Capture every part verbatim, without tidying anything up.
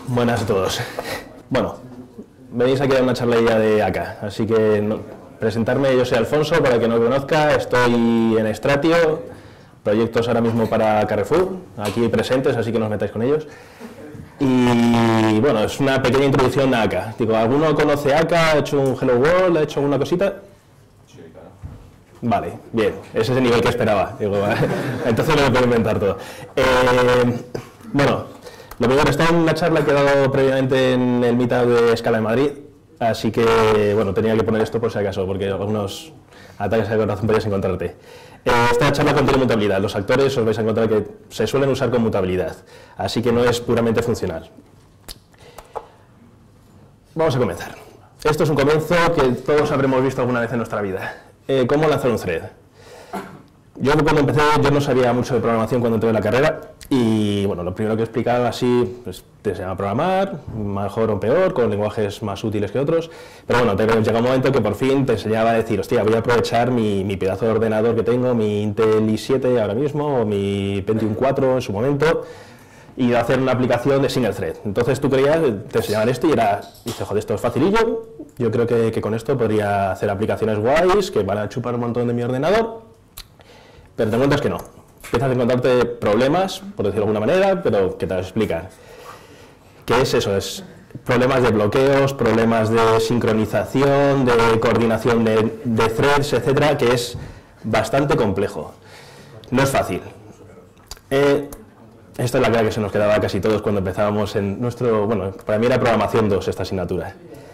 Buenas a todos. Bueno, venís aquí a una charla de A K A, así que no, presentarme, yo soy Alfonso, para el que no me conozca, estoy en Estratio, proyectos ahora mismo para Carrefour, aquí presentes, así que no os metáis con ellos. Y bueno, es una pequeña introducción a A K A. Digo, ¿alguno conoce A K A? ¿Ha hecho un Hello World? ¿Ha hecho alguna cosita? Sí, claro. Vale, bien, ese es el nivel que esperaba. Digo, vale. Entonces no me puedo inventar todo. Eh, bueno, lo primero, está en una charla que he dado previamente en el Meetup de Scala de Madrid, así que bueno, tenía que poner esto por si acaso, porque algunos ataques al corazón podéis encontrarte. Eh, esta charla contiene mutabilidad. Los actores os vais a encontrar que se suelen usar con mutabilidad, así que no es puramente funcional. Vamos a comenzar. Esto es un comienzo que todos habremos visto alguna vez en nuestra vida. Eh, ¿Cómo lanzar un thread? Yo cuando empecé, yo no sabía mucho de programación cuando entré en la carrera y bueno, lo primero que explicaba así, pues te enseñaba a programar, mejor o peor, con lenguajes más útiles que otros, pero bueno, te llega un momento que por fin te enseñaba a decir, hostia, voy a aprovechar mi, mi pedazo de ordenador que tengo, mi Intel i siete ahora mismo, o mi Pentium cuatro en su momento, y hacer una aplicación de single thread. Entonces tú creías, te enseñaban esto y era, dices, joder, esto es facilillo, yo creo que, que con esto podría hacer aplicaciones guays que van a chupar un montón de mi ordenador, pero te encuentras que no. Empiezas a encontrarte problemas, por decirlo de alguna manera, pero que te lo explican. ¿Qué es eso? Es problemas de bloqueos, problemas de sincronización, de coordinación de, de threads, etcétera, que es bastante complejo. No es fácil. Eh, esta es la clave que se nos quedaba a casi todos cuando empezábamos en nuestro... Bueno, para mí era programación dos esta asignatura.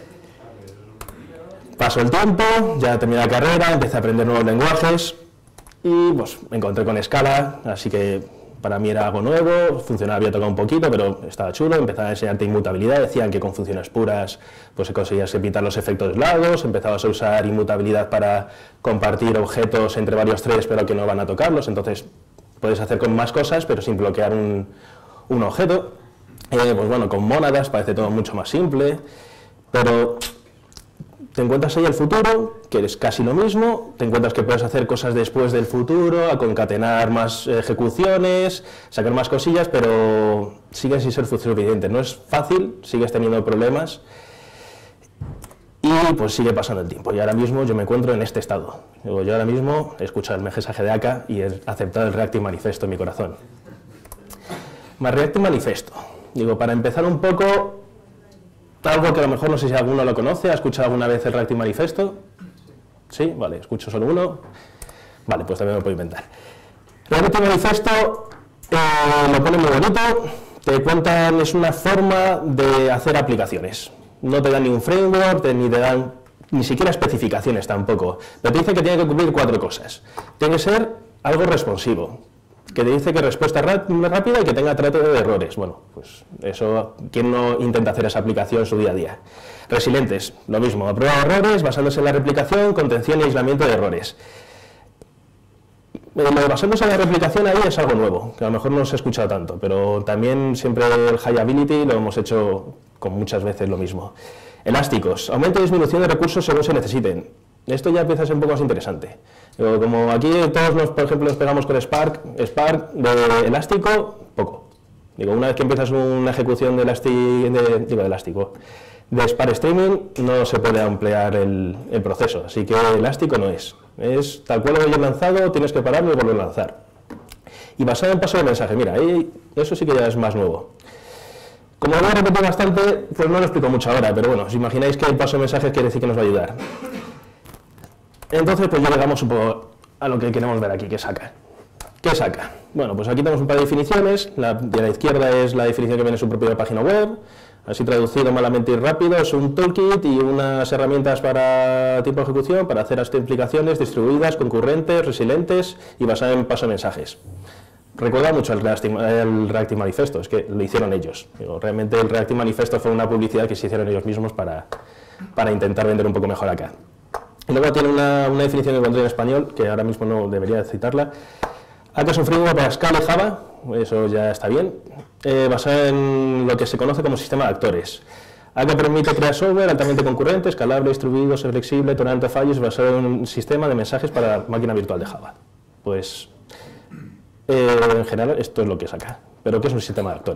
Pasó el tiempo, ya terminé la carrera, empecé a aprender nuevos lenguajes y pues me encontré con Scala, así que para mí era algo nuevo, funcionaba, había tocado un poquito, pero estaba chulo, empezaba a enseñarte inmutabilidad, decían que con funciones puras pues conseguías evitar los efectos lados, empezabas a usar inmutabilidad para compartir objetos entre varios threads pero que no van a tocarlos, entonces puedes hacer con más cosas pero sin bloquear un, un objeto. Eh, pues bueno, con mónadas parece todo mucho más simple, pero te encuentras ahí el futuro, que es casi lo mismo, te encuentras que puedes hacer cosas después del futuro, a concatenar más ejecuciones, sacar más cosillas, pero sigue sin ser suficiente. No es fácil, sigues teniendo problemas y pues sigue pasando el tiempo. Y ahora mismo yo me encuentro en este estado. Yo ahora mismo he escuchado el mensaje de A K A y he aceptado el Reactive Manifesto en mi corazón. Más Reactive Manifesto. Digo, para empezar un poco... Algo que a lo mejor no sé si alguno lo conoce, ¿ha escuchado alguna vez el Reactive Manifesto? ¿Sí? Vale, escucho solo uno. Vale, pues también me lo puedo inventar. El Reactive Manifesto eh, lo pone muy bonito, te cuentan, es una forma de hacer aplicaciones. No te dan ni un framework, te, ni te dan ni siquiera especificaciones tampoco, pero te dice que tiene que cumplir cuatro cosas. Tiene que ser algo responsivo, que te dice que respuesta rápida y que tenga trato de errores. Bueno, pues eso, ¿quién no intenta hacer esa aplicación en su día a día? Resilientes, lo mismo, a prueba de errores, basándose en la replicación, contención y aislamiento de errores. Lo de basándose en la replicación ahí es algo nuevo, que a lo mejor no se ha escuchado tanto, pero también siempre el High Availability lo hemos hecho con muchas veces lo mismo. Elásticos, aumento y disminución de recursos según se necesiten. Esto ya empieza a ser un poco más interesante. Digo, como aquí todos, nos, por ejemplo, nos pegamos con Spark, Spark de elástico, poco. Digo, una vez que empiezas una ejecución de, elasti, de, digo, de elástico, de Spark Streaming, no se puede ampliar el, el proceso, así que elástico no es. Es tal cual lo hayas lanzado, tienes que pararlo y volver a lanzar. Y basado en paso de mensaje, mira, ahí, eso sí que ya es más nuevo. Como lo voy a repetir bastante, pues no lo explico mucho ahora, pero bueno, os imagináis que el paso de mensajes quiere decir que nos va a ayudar. Entonces, pues ya llegamos un poco a lo que queremos ver aquí, que es A K A. ¿Qué es A K A? Bueno, pues aquí tenemos un par de definiciones. La de la izquierda es la definición que viene en su propia página web. Así traducido malamente y rápido, es un toolkit y unas herramientas para tiempo de ejecución, para hacer aplicaciones distribuidas, concurrentes, resilientes y basadas en paso de mensajes. Recuerda mucho el Reactive, el Reactive Manifesto, es que lo hicieron ellos. Digo, realmente el Reactive Manifesto fue una publicidad que se hicieron ellos mismos para, para intentar vender un poco mejor A K A. Y luego tiene una, una definición que encontré en español, que ahora mismo no debería citarla. A K A es un framework para Scala y Java, eso ya está bien, eh, basado en lo que se conoce como sistema de actores. A K A permite crear software altamente concurrente, escalable, distribuido, flexible, tolerante a fallos, basado en un sistema de mensajes para la máquina virtual de Java. Pues, eh, en general, esto es lo que es A K A. ¿Pero qué es un sistema de actores?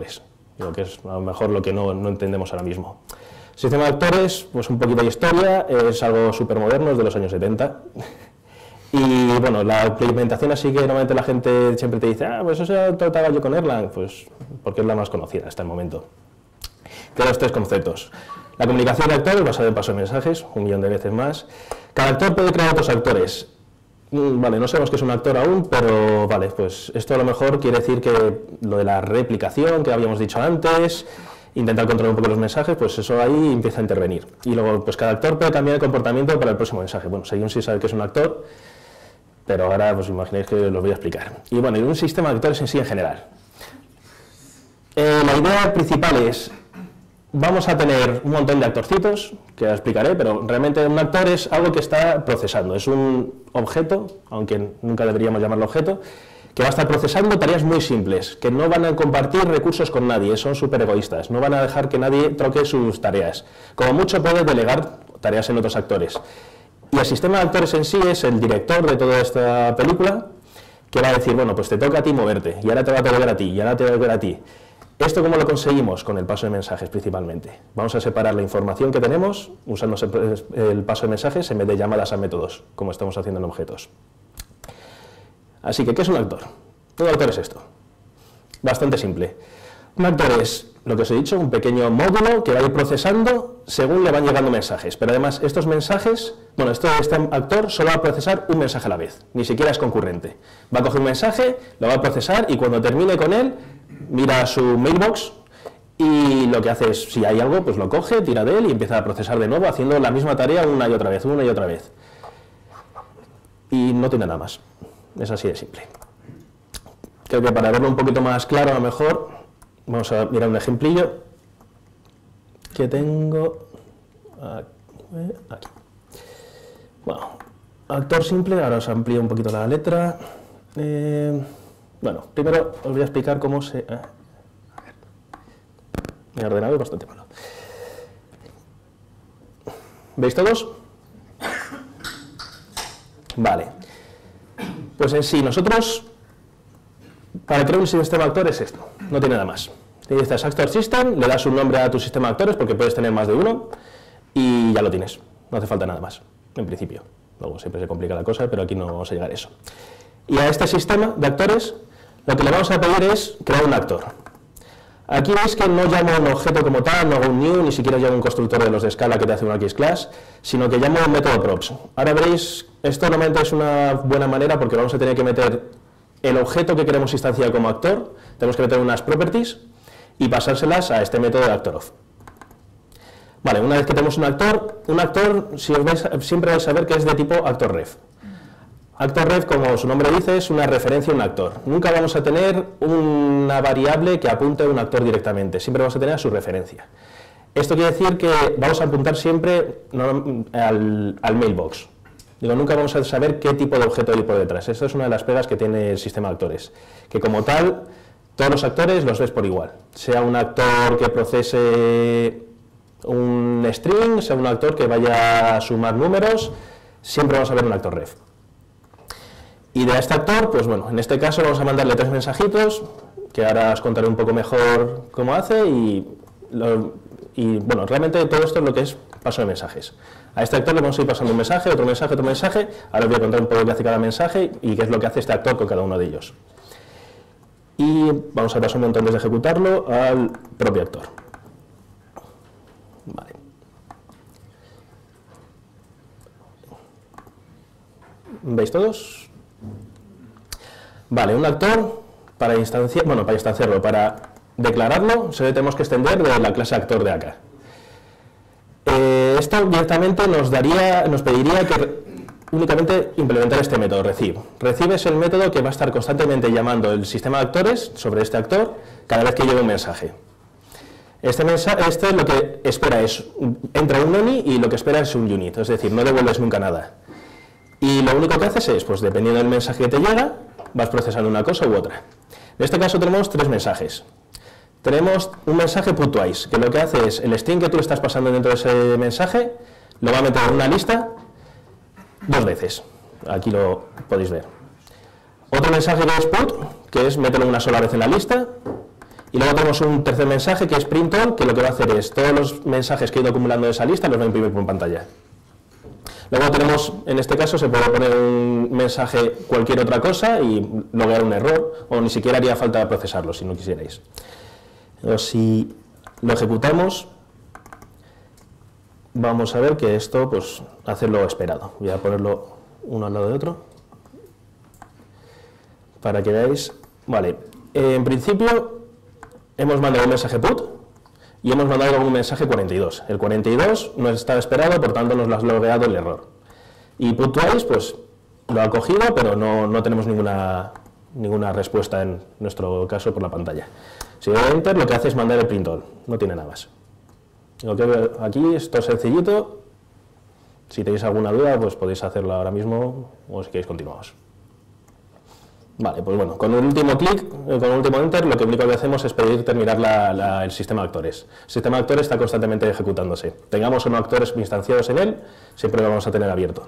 lo que es a lo mejor lo que no, no entendemos ahora mismo. Sistema de actores, pues un poquito de historia, es algo súper moderno, es de los años setenta. Y bueno, la implementación así que normalmente la gente siempre te dice, ah, pues eso se trataba yo con Erlang, pues porque es la más conocida hasta el momento. Tiene los tres conceptos. La comunicación de actores basada en paso de mensajes, un millón de veces más. Cada actor puede crear otros actores. Vale, no sabemos qué es un actor aún, pero vale, pues esto a lo mejor quiere decir que lo de la replicación que habíamos dicho antes, intentar controlar un poco los mensajes, pues eso ahí empieza a intervenir. Y luego, pues cada actor puede cambiar el comportamiento para el próximo mensaje. Bueno, Seyun sí sabe que es un actor, pero ahora pues imaginéis que os voy a explicar. Y bueno, y un sistema de actores en sí en general. Eh, la idea principal es, vamos a tener un montón de actorcitos, que ya explicaré, pero realmente un actor es algo que está procesando, es un objeto, aunque nunca deberíamos llamarlo objeto, que va a estar procesando tareas muy simples, que no van a compartir recursos con nadie, son súper egoístas, no van a dejar que nadie troque sus tareas. Como mucho puede delegar tareas en otros actores. Y el sistema de actores en sí es el director de toda esta película, que va a decir, bueno, pues te toca a ti moverte, y ahora te va a tocar a ti, y ahora te va a tocar a ti. ¿Esto cómo lo conseguimos? Con el paso de mensajes principalmente. Vamos a separar la información que tenemos usando el paso de mensajes en vez de llamadas a métodos, como estamos haciendo en objetos. Así que, ¿qué es un actor? Un actor es esto. Bastante simple. Un actor es, lo que os he dicho, un pequeño módulo que va a ir procesando según le van llegando mensajes. Pero además, estos mensajes, bueno, esto, este actor solo va a procesar un mensaje a la vez, ni siquiera es concurrente. Va a coger un mensaje, lo va a procesar y cuando termine con él, mira su mailbox y lo que hace es, si hay algo, pues lo coge, tira de él y empieza a procesar de nuevo, haciendo la misma tarea una y otra vez, una y otra vez. Y no tiene nada más. Es así de simple. Creo que para verlo un poquito más claro, a lo mejor, vamos a mirar un ejemplillo que tengo aquí. Bueno, actor simple, ahora os amplío un poquito la letra. Eh, bueno, primero os voy a explicar cómo se... A ver, mi ordenador es bastante malo. ¿Veis todos? Vale. Pues en sí, nosotros, para crear un sistema de actores es esto, no tiene nada más. Le dices Actor System, le das un nombre a tu sistema de actores, porque puedes tener más de uno, y ya lo tienes, no hace falta nada más, en principio. Luego siempre se complica la cosa, pero aquí no vamos a llegar a eso. Y a este sistema de actores, lo que le vamos a pedir es crear un actor. Aquí veis que no llamo un objeto como tal, no hago un new, ni siquiera llamo un constructor de los de Scala que te hace un X class, sino que llamo un método props. Ahora veréis, esto normalmente es una buena manera porque vamos a tener que meter el objeto que queremos instanciar como actor, tenemos que meter unas properties y pasárselas a este método de actor of. Vale, una vez que tenemos un actor, un actor si os vais, siempre vais a ver que es de tipo actor ref. Actor ref, como su nombre dice, es una referencia a un actor. Nunca vamos a tener una variable que apunte a un actor directamente, siempre vamos a tener a su referencia. Esto quiere decir que vamos a apuntar siempre no, al, al mailbox. Digo, nunca vamos a saber qué tipo de objeto hay por detrás. Esta es una de las pegas que tiene el sistema de actores. Que como tal, todos los actores los ves por igual. Sea un actor que procese un string, sea un actor que vaya a sumar números, siempre vamos a ver un actor ref. Y de este actor, pues bueno, en este caso vamos a mandarle tres mensajitos, que ahora os contaré un poco mejor cómo hace, y, lo, y bueno, realmente todo esto es lo que es paso de mensajes. A este actor le vamos a ir pasando un mensaje, otro mensaje, otro mensaje, ahora os voy a contar un poco qué hace cada mensaje y qué es lo que hace este actor con cada uno de ellos. Y vamos a pasar un montón desde ejecutarlo al propio actor. Vale. ¿Veis todos? Vale, un actor, para instanciar, bueno, para instanciarlo, para declararlo, se tenemos que extender de la clase actor de acá. Eh, esto directamente nos daría, nos pediría que únicamente implementar este método, receive. Receive es el método que va a estar constantemente llamando el sistema de actores sobre este actor cada vez que llegue un mensaje. Este, mensaje, este lo que espera es, entra un noni y lo que espera es un unit, es decir, no devuelves nunca nada. Y lo único que haces es, pues dependiendo del mensaje que te llega, vas procesando una cosa u otra. En este caso tenemos tres mensajes. Tenemos un mensaje put twice, que lo que hace es, el string que tú estás pasando dentro de ese mensaje, lo va a meter en una lista dos veces. Aquí lo podéis ver. Otro mensaje que es put, que es meterlo una sola vez en la lista, Y luego tenemos un tercer mensaje que es print all, que lo que va a hacer es todos los mensajes que he ido acumulando de esa lista los va a imprimir por pantalla. Luego tenemos, en este caso, se puede poner un mensaje cualquier otra cosa y loguear un error, o ni siquiera haría falta procesarlo si no quisierais. Pero si lo ejecutamos, vamos a ver que esto pues hace lo esperado. Voy a ponerlo uno al lado de otro para que veáis. Vale, eh, en principio hemos mandado un mensaje put y hemos mandado un mensaje cuarenta y dos. El cuarenta y dos no estaba esperado, por tanto nos lo ha logueado el error. Y put twice pues lo ha cogido, pero no, no tenemos ninguna, ninguna respuesta en nuestro caso por la pantalla. Si doy enter, lo que hace es mandar el print all, no tiene nada más. Lo que veo aquí, esto es sencillito. Si tenéis alguna duda, pues podéis hacerlo ahora mismo, o si queréis continuamos. Vale, pues bueno, con el último clic, con el último enter, lo que único que hacemos es pedir terminar la, la, el sistema de actores. El sistema de actores está constantemente ejecutándose. Tengamos o no actores instanciados en él, siempre lo vamos a tener abierto.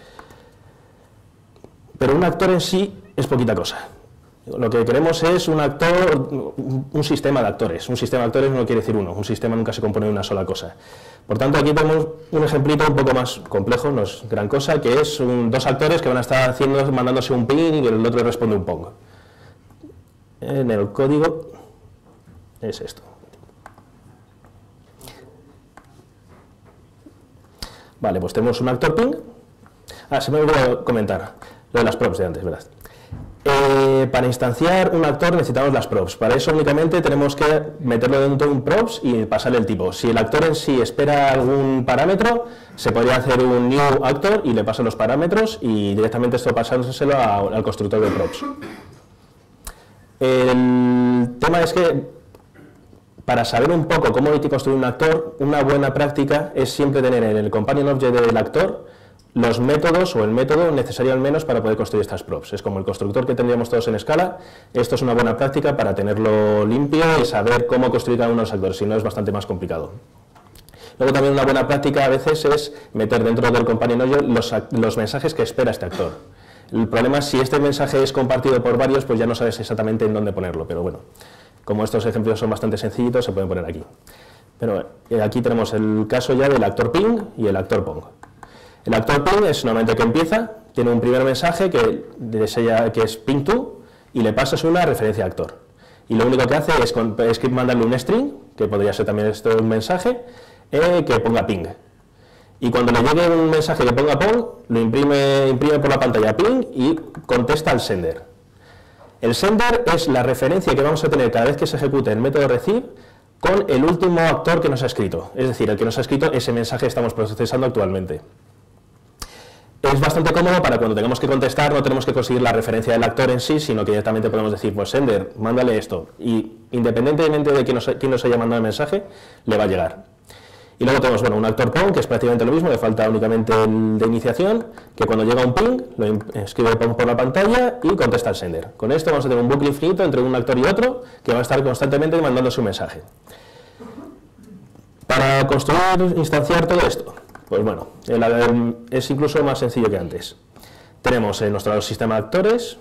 Pero un actor en sí es poquita cosa. Lo que queremos es un actor, un sistema de actores. Un sistema de actores no quiere decir uno, un sistema nunca se compone de una sola cosa. Por tanto, aquí tenemos un ejemplito un poco más complejo, no es gran cosa, que es un, dos actores que van a estar haciendo, mandándose un ping y el otro responde un pong. En el código es esto. Vale, pues tenemos un actor ping. Ah, se me olvidó comentar lo de las props de antes, ¿verdad? Eh, para instanciar un actor necesitamos las props. Para eso únicamente tenemos que meterlo dentro de un props y pasarle el tipo. Si el actor en sí espera algún parámetro, se podría hacer un new actor y le pasan los parámetros y directamente esto pasárselo a, al constructor de props. El tema es que para saber un poco cómo construir un actor, una buena práctica es siempre tener en el companion object del actor los métodos o el método necesario al menos para poder construir estas props. Es como el constructor que tendríamos todos en Scala. Esto es una buena práctica para tenerlo limpio y saber cómo construir cada uno de los actores, si no es bastante más complicado. Luego también una buena práctica a veces es meter dentro del companion object los, los mensajes que espera este actor. El problema es si este mensaje es compartido por varios, pues ya no sabes exactamente en dónde ponerlo, pero bueno, como estos ejemplos son bastante sencillitos, se pueden poner aquí. Pero eh, aquí tenemos el caso ya del actor ping y el actor pong. El actor ping es normalmente que empieza, tiene un primer mensaje que, desea, que es ping to y le pasas una referencia a actor. Y lo único que hace es, con, es mandarle un string, que podría ser también esto un mensaje, eh, que ponga ping. Y cuando le llegue un mensaje que ponga pong, lo imprime, imprime por la pantalla ping y contesta al sender. El sender es la referencia que vamos a tener cada vez que se ejecute el método receive con el último actor que nos ha escrito, es decir, el que nos ha escrito ese mensaje que estamos procesando actualmente. Es bastante cómodo para cuando tengamos que contestar, no tenemos que conseguir la referencia del actor en sí, sino que directamente podemos decir, pues sender, mándale esto, y independientemente de quién nos, quién nos haya mandado el mensaje, le va a llegar. Y luego tenemos bueno, un actor pong, que es prácticamente lo mismo, le falta únicamente el de iniciación, que cuando llega un ping, lo escribe pong por la pantalla y contesta al sender. Con esto vamos a tener un bucle infinito entre un actor y otro, que va a estar constantemente mandando su mensaje. Para construir, instanciar todo esto, pues bueno, el, el, es incluso más sencillo que antes. Tenemos en nuestro sistema de actores,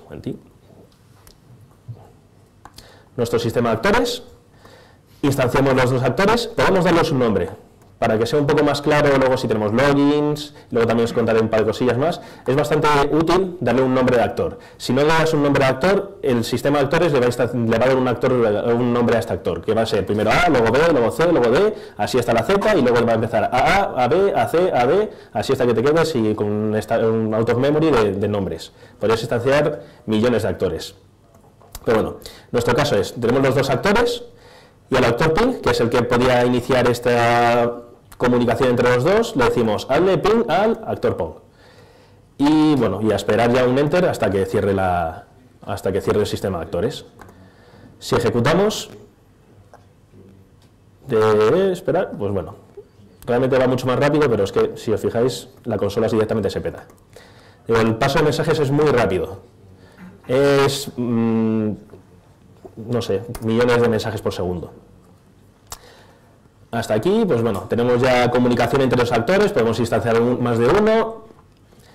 nuestro sistema de actores, instanciamos los dos actores, podemos darles un nombre. Para que sea un poco más claro, luego si tenemos logins, luego también os contaré un par de cosillas más, es bastante útil darle un nombre de actor. Si no le das un nombre de actor, el sistema de actores le va a, le va a dar un, actor, un nombre a este actor, que va a ser primero A, luego B, luego C, luego D, así hasta la Z, y luego va a empezar a A, a B, a C, a B, así hasta que te quedes y con esta, un out of memory de, de nombres. Podrías instanciar millones de actores. Pero bueno, nuestro caso es, tenemos los dos actores, y al actor ping, que es el que podía iniciar esta comunicación entre los dos, le decimos hazle ping al actor pong. Y bueno, y a esperar ya un enter hasta que cierre la, hasta que cierre el sistema de actores. Si ejecutamos, de esperar, pues bueno, realmente va mucho más rápido, pero es que si os fijáis, la consola directamente se peta. El paso de mensajes es muy rápido. Es, mmm, no sé, millones de mensajes por segundo. Hasta aquí, pues bueno, tenemos ya comunicación entre los actores, podemos instanciar un, más de uno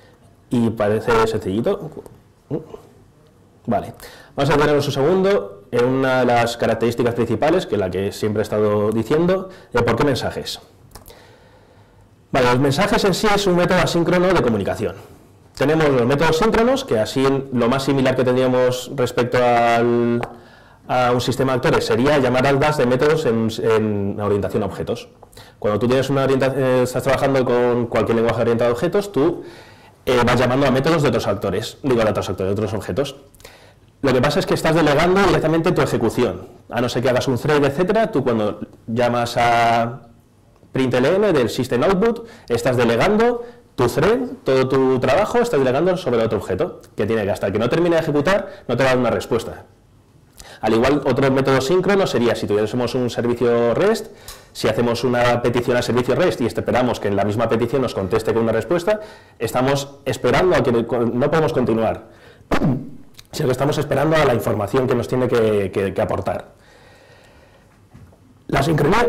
y parece sencillito. Vale, vamos a detenernos un segundo. una de las características principales, que es la que siempre he estado diciendo, de por qué mensajes. Vale, los mensajes en sí es un método asíncrono de comunicación. Tenemos los métodos síncronos, que así lo más similar que tendríamos respecto al, a un sistema de actores sería llamar al dash de métodos en, en orientación a objetos. Cuando tú tienes una eh, estás trabajando con cualquier lenguaje orientado a objetos, tú eh, vas llamando a métodos de otros actores, digo de otros actores, de otros objetos. Lo que pasa es que estás delegando directamente tu ejecución, a no ser que hagas un thread, etcétera. Tú cuando llamas a println del system output, estás delegando tu thread, todo tu trabajo, estás delegando sobre otro objeto, que tiene que hasta que no termine de ejecutar, no te va a dar una respuesta. Al igual, otro método síncrono sería, si tuviésemos un servicio REST, si hacemos una petición al servicio REST y esperamos que en la misma petición nos conteste con una respuesta, estamos esperando a que no podemos continuar, sino que estamos esperando a la información que nos tiene que, que, que aportar. La sincronía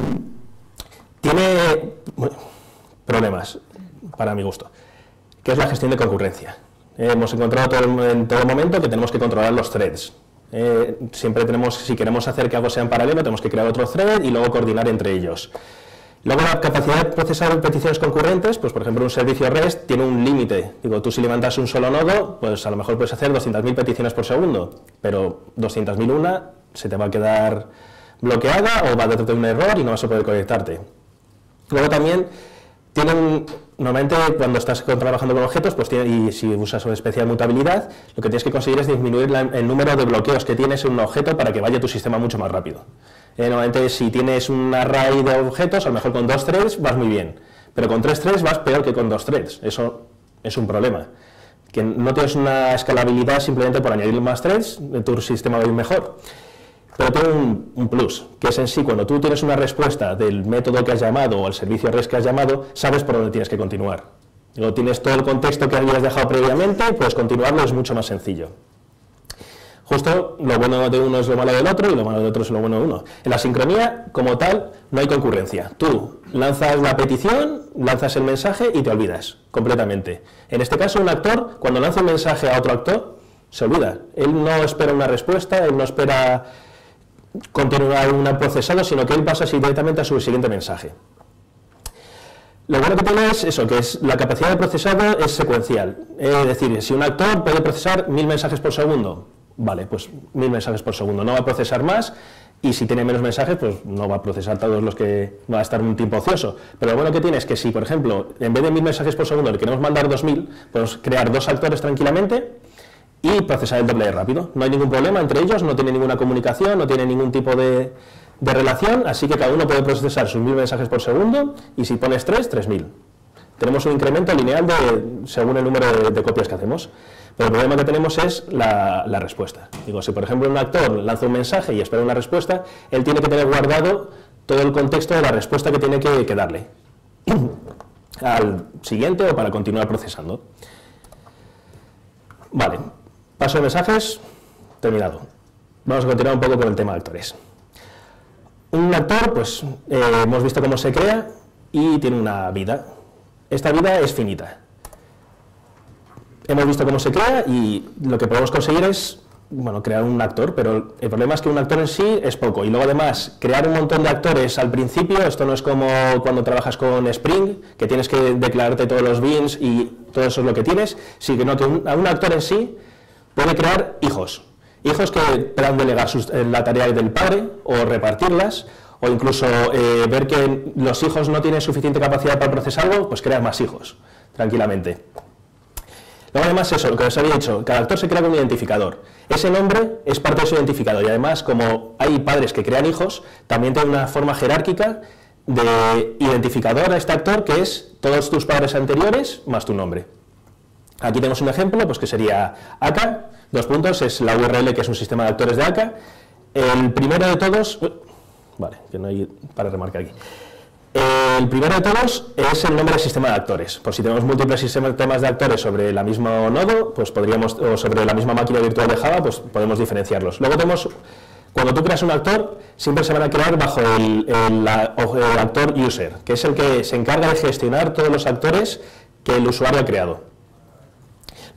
tiene bueno, problemas, para mi gusto, que es la gestión de concurrencia. Eh, hemos encontrado todo, en todo momento que tenemos que controlar los threads. Eh, siempre tenemos, si queremos hacer que algo sea en paralelo, tenemos que crear otro thread y luego coordinar entre ellos. Luego la capacidad de procesar peticiones concurrentes, pues por ejemplo un servicio REST tiene un límite. Digo, tú si levantas un solo nodo, pues a lo mejor puedes hacer doscientas mil peticiones por segundo, pero doscientas mil una se te va a quedar bloqueada o va a darte un error y no vas a poder conectarte. Luego también tienen, normalmente cuando estás trabajando con objetos, pues tiene, y si usas una especial mutabilidad, lo que tienes que conseguir es disminuir la, el número de bloqueos que tienes en un objeto para que vaya tu sistema mucho más rápido. Eh, normalmente si tienes un array de objetos, a lo mejor con dos threads vas muy bien, pero con tres threads vas peor que con dos threads. Eso es un problema. Que no tienes una escalabilidad simplemente por añadir más threads, tu sistema va a ir mejor. Pero tiene un, un plus, que es en sí, cuando tú tienes una respuesta del método que has llamado o el servicio REST que has llamado, sabes por dónde tienes que continuar. Luego tienes todo el contexto que habías dejado previamente, puedes continuarlo, es mucho más sencillo. Justo lo bueno de uno es lo malo del otro y lo malo del otro es lo bueno de uno. En la sincronía, como tal, no hay concurrencia. Tú lanzas la petición, lanzas el mensaje y te olvidas completamente. En este caso, un actor, cuando lanza un mensaje a otro actor, se olvida. Él no espera una respuesta, él no espera continuar un procesado, sino que él pasa directamente a su siguiente mensaje. Lo bueno que tiene es eso, que es la capacidad de procesado es secuencial. Es decir, si un actor puede procesar mil mensajes por segundo, vale, pues mil mensajes por segundo, no va a procesar más, y si tiene menos mensajes, pues no va a procesar todos los que va a estar un tiempo ocioso. Pero lo bueno que tiene es que si, por ejemplo, en vez de mil mensajes por segundo le queremos mandar dos mil, podemos crear dos actores tranquilamente y procesar el doble de rápido. No hay ningún problema entre ellos, no tiene ninguna comunicación, no tiene ningún tipo de, de relación, así que cada uno puede procesar sus mil mensajes por segundo y si pones tres, tres mil. Tenemos un incremento lineal de, según el número de, de copias que hacemos. Pero el problema que tenemos es la, la respuesta. Digo, si por ejemplo un actor lanza un mensaje y espera una respuesta, él tiene que tener guardado todo el contexto de la respuesta que tiene que, que darle al siguiente o para continuar procesando. Vale. Paso de mensajes, terminado. Vamos a continuar un poco con el tema de actores. Un actor, pues, eh, hemos visto cómo se crea y tiene una vida. Esta vida es finita. Hemos visto cómo se crea y lo que podemos conseguir es, bueno, crear un actor, pero el problema es que un actor en sí es poco. Y luego además, crear un montón de actores al principio, esto no es como cuando trabajas con Spring, que tienes que declararte todos los beans y todo eso es lo que tienes, sino que un, a un actor en sí puede crear hijos, hijos que puedan delegar sus, eh, la tarea del padre o repartirlas, o incluso eh, ver que los hijos no tienen suficiente capacidad para procesar algo, pues crear más hijos, tranquilamente. Luego además eso, lo que os había dicho, cada actor se crea con un identificador. Ese nombre es parte de su identificador y además como hay padres que crean hijos, también tiene una forma jerárquica de identificador a este actor que es todos tus padres anteriores más tu nombre. Aquí tenemos un ejemplo, pues que sería A K A, dos puntos, es la U R L que es un sistema de actores de A K A. El primero de todos, vale, que no hay para remarcar aquí. El primero de todos es el nombre del sistema de actores. Por si tenemos múltiples sistemas de actores sobre el mismo nodo, pues podríamos, o sobre la misma máquina virtual de Java, pues podemos diferenciarlos. Luego tenemos, cuando tú creas un actor, siempre se van a crear bajo el, el, el actor user, que es el que se encarga de gestionar todos los actores que el usuario ha creado.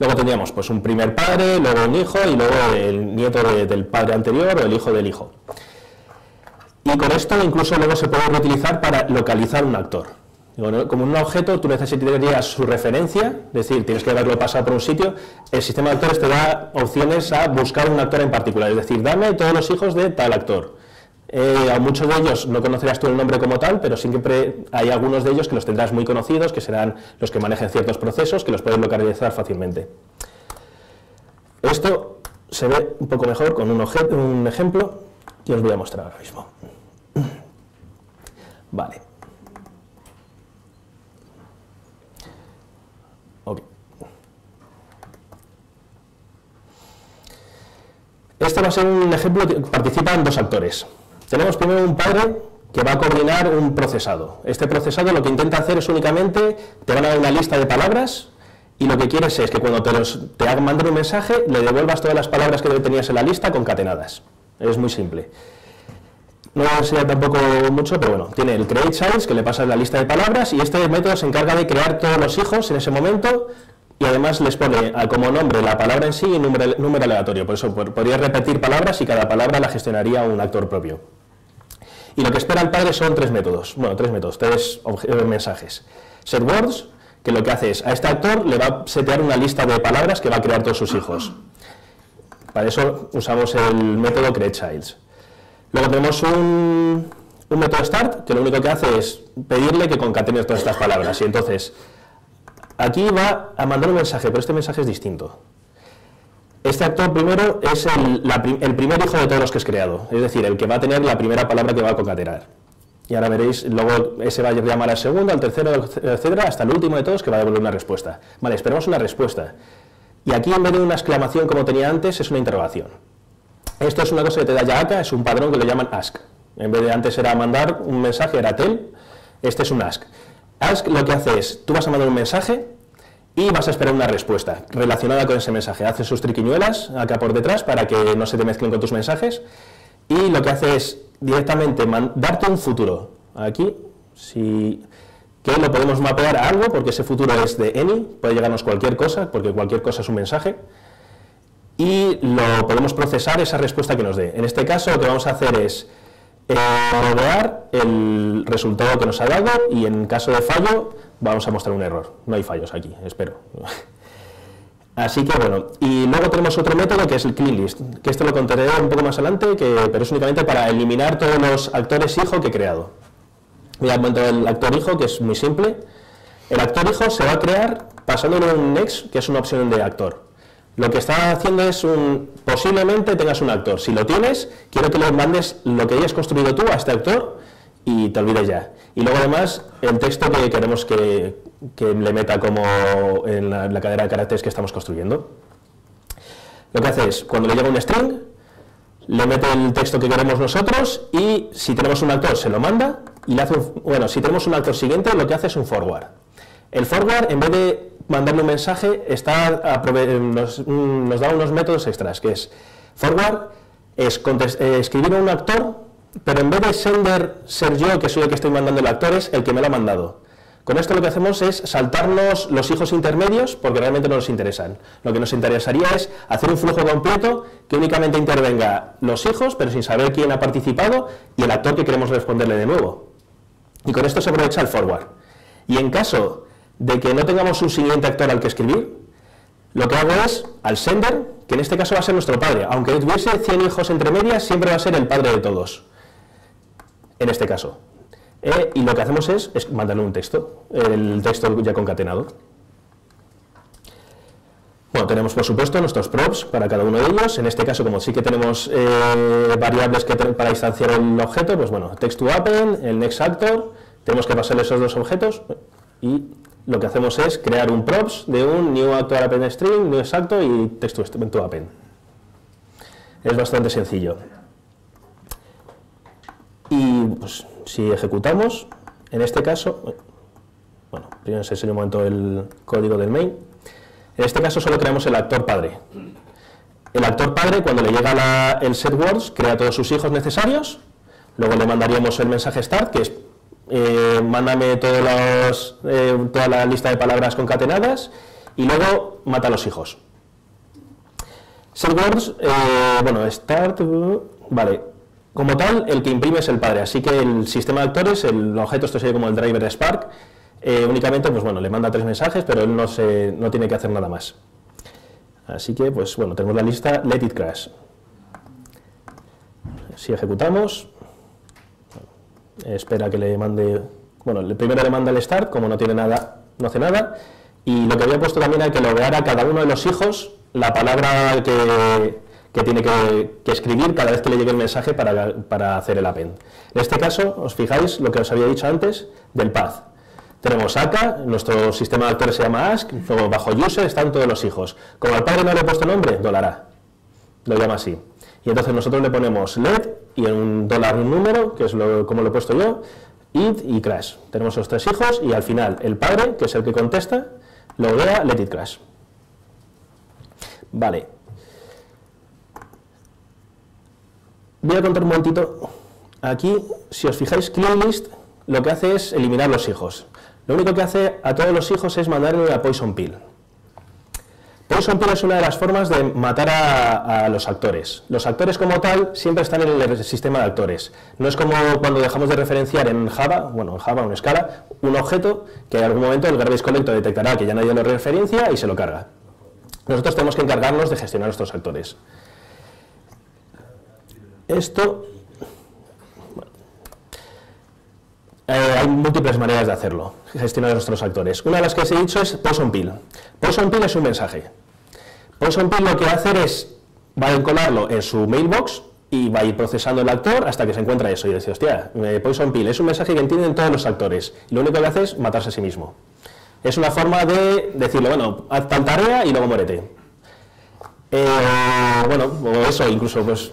Luego tendríamos pues, un primer padre, luego un hijo y luego el nieto de, del padre anterior o el hijo del hijo. Y con esto incluso luego se puede reutilizar para localizar un actor. Bueno, como un objeto tú necesitarías su referencia, es decir, tienes que haberlo pasado por un sitio, el sistema de actores te da opciones a buscar un actor en particular, es decir, dame todos los hijos de tal actor. Eh, a muchos de ellos no conocerás tú el nombre como tal, pero siempre hay algunos de ellos que los tendrás muy conocidos, que serán los que manejen ciertos procesos, que los puedes localizar fácilmente. Esto se ve un poco mejor con un, un ejemplo que os voy a mostrar ahora mismo. Vale. Okay. Este va a ser un ejemplo que participan dos actores. Tenemos primero un padre que va a coordinar un procesado. Este procesado lo que intenta hacer es únicamente, te van a dar una lista de palabras y lo que quieres es que cuando te, los, te hagan mandar un mensaje, le devuelvas todas las palabras que tenías en la lista concatenadas. Es muy simple. No voy a enseñar tampoco mucho, pero bueno, tiene el create childs que le pasa la lista de palabras y este método se encarga de crear todos los hijos en ese momento y además les pone como nombre la palabra en sí y número, número aleatorio. Por eso podría repetir palabras y cada palabra la gestionaría un actor propio. Y lo que espera el padre son tres métodos, bueno, tres métodos, tres mensajes. SetWords, que lo que hace es a este actor le va a setear una lista de palabras que va a crear todos sus hijos. Para eso usamos el método createChilds. Luego tenemos un, un método start, que lo único que hace es pedirle que concatene todas estas palabras. Y entonces, aquí va a mandar un mensaje, pero este mensaje es distinto. Este actor primero es el, la, el primer hijo de todos los que es creado, es decir, el que va a tener la primera palabra que va a concatenar. Y ahora veréis, luego ese va a llamar al segundo, al tercero, etcétera, hasta el último de todos que va a devolver una respuesta. Vale, esperamos una respuesta. Y aquí en vez de una exclamación como tenía antes, es una interrogación. Esto es una cosa que te da Yaaka, es un padrón que lo llaman ask. En vez de antes era mandar un mensaje, era tell, este es un ask. Ask lo que hace es, tú vas a mandar un mensaje y vas a esperar una respuesta relacionada con ese mensaje. Hace sus triquiñuelas acá por detrás para que no se te mezclen con tus mensajes y lo que hace es directamente darte un futuro. Aquí, si, que lo podemos mapear a algo porque ese futuro es de any, puede llegarnos cualquier cosa porque cualquier cosa es un mensaje y lo podemos procesar esa respuesta que nos dé. En este caso lo que vamos a hacer es eh, rodear el resultado que nos ha dado y en caso de fallo vamos a mostrar un error. No hay fallos aquí, espero. Así que bueno, y luego tenemos otro método que es el cleanList, que esto lo contaré un poco más adelante, que, pero es únicamente para eliminar todos los actores hijo que he creado. Voy a comentar el actor hijo, que es muy simple. El actor hijo se va a crear pasándole un next, que es una opción de actor. Lo que está haciendo es un, posiblemente tengas un actor. Si lo tienes, quiero que le mandes lo que hayas construido tú a este actor y te olvides ya. Y luego además el texto que queremos que, que le meta como en la, la cadena de caracteres que estamos construyendo. Lo que hace es, cuando le llega un string, le mete el texto que queremos nosotros y si tenemos un actor se lo manda y le hace un, bueno, si tenemos un actor siguiente lo que hace es un forward. El forward, en vez de mandarle un mensaje, está a nos, nos da unos métodos extras, que es forward, es eh, escribir a un actor, pero en vez de sender ser yo, que soy el que estoy mandando el actor, es el que me lo ha mandado. Con esto lo que hacemos es saltarnos los hijos intermedios, porque realmente no nos interesan. Lo que nos interesaría es hacer un flujo completo que únicamente intervenga los hijos, pero sin saber quién ha participado, y el actor que queremos responderle de nuevo. Y con esto se aprovecha el forward. Y en caso de que no tengamos un siguiente actor al que escribir, lo que hago es, al sender, que en este caso va a ser nuestro padre, aunque tuviese cien hijos entre medias, siempre va a ser el padre de todos, en este caso. Eh, y lo que hacemos es, es mandarle un texto, el texto ya concatenado. Bueno, tenemos por supuesto nuestros props para cada uno de ellos, en este caso como sí que tenemos eh, variables que para instanciar el objeto, pues bueno, text to append, el next actor, tenemos que pasarle esos dos objetos y lo que hacemos es crear un props de un new actor append string, new exacto y text to append. Es bastante sencillo. Y pues, si ejecutamos, en este caso, bueno, primero os enseño un momento el código del main. En este caso solo creamos el actor padre. El actor padre, cuando le llega la, el setWords, crea todos sus hijos necesarios, luego le mandaríamos el mensaje start, que es Eh, mándame todos los, eh, toda la lista de palabras concatenadas y luego mata a los hijos. Set words, eh, bueno, start, vale, como tal, el que imprime es el padre, así que el sistema de actores, el objeto, esto sería como el driver de Spark, eh, únicamente, pues bueno, le manda tres mensajes, pero él no, se, no tiene que hacer nada más. Así que, pues bueno, tenemos la lista let it crash. Si ejecutamos, espera que le mande, bueno, primero le manda el start, como no tiene nada, no hace nada, y lo que había puesto también era que logueara a cada uno de los hijos la palabra que, que tiene que, que escribir cada vez que le llegue el mensaje para, para hacer el append. En este caso, os fijáis lo que os había dicho antes del path. Tenemos aka, nuestro sistema de actores se llama ask, luego bajo user están todos los hijos. Como al padre no le he puesto nombre, dólar a, lo llama así. Y entonces nosotros le ponemos let y en un dólar un número, que es lo, como lo he puesto yo, it y crash. Tenemos los tres hijos y al final el padre, que es el que contesta, loguea let it crash. Vale. Voy a contar un momentito. Aquí, si os fijáis, clearList lo que hace es eliminar los hijos. Lo único que hace a todos los hijos es mandarle una poison pill. Poison pill es una de las formas de matar a, a los actores. Los actores como tal siempre están en el sistema de actores. No es como cuando dejamos de referenciar en Java, bueno, en Java o en Scala, un objeto que en algún momento el garbage collector detectará que ya nadie lo referencia y se lo carga. Nosotros tenemos que encargarnos de gestionar nuestros actores. Esto... Eh, hay múltiples maneras de hacerlo, gestionar nuestros actores. Una de las que os he dicho es poison pill. Poison pill es un mensaje. Poison pill lo que va a hacer es, va a encolarlo en su mailbox y va a ir procesando el actor hasta que se encuentra eso. Y dice, hostia, eh, poison pill es un mensaje que entienden todos los actores. Y lo único que hace es matarse a sí mismo. Es una forma de decirle, bueno, haz tal tarea y luego muérete. Eh, bueno, o eso incluso, pues...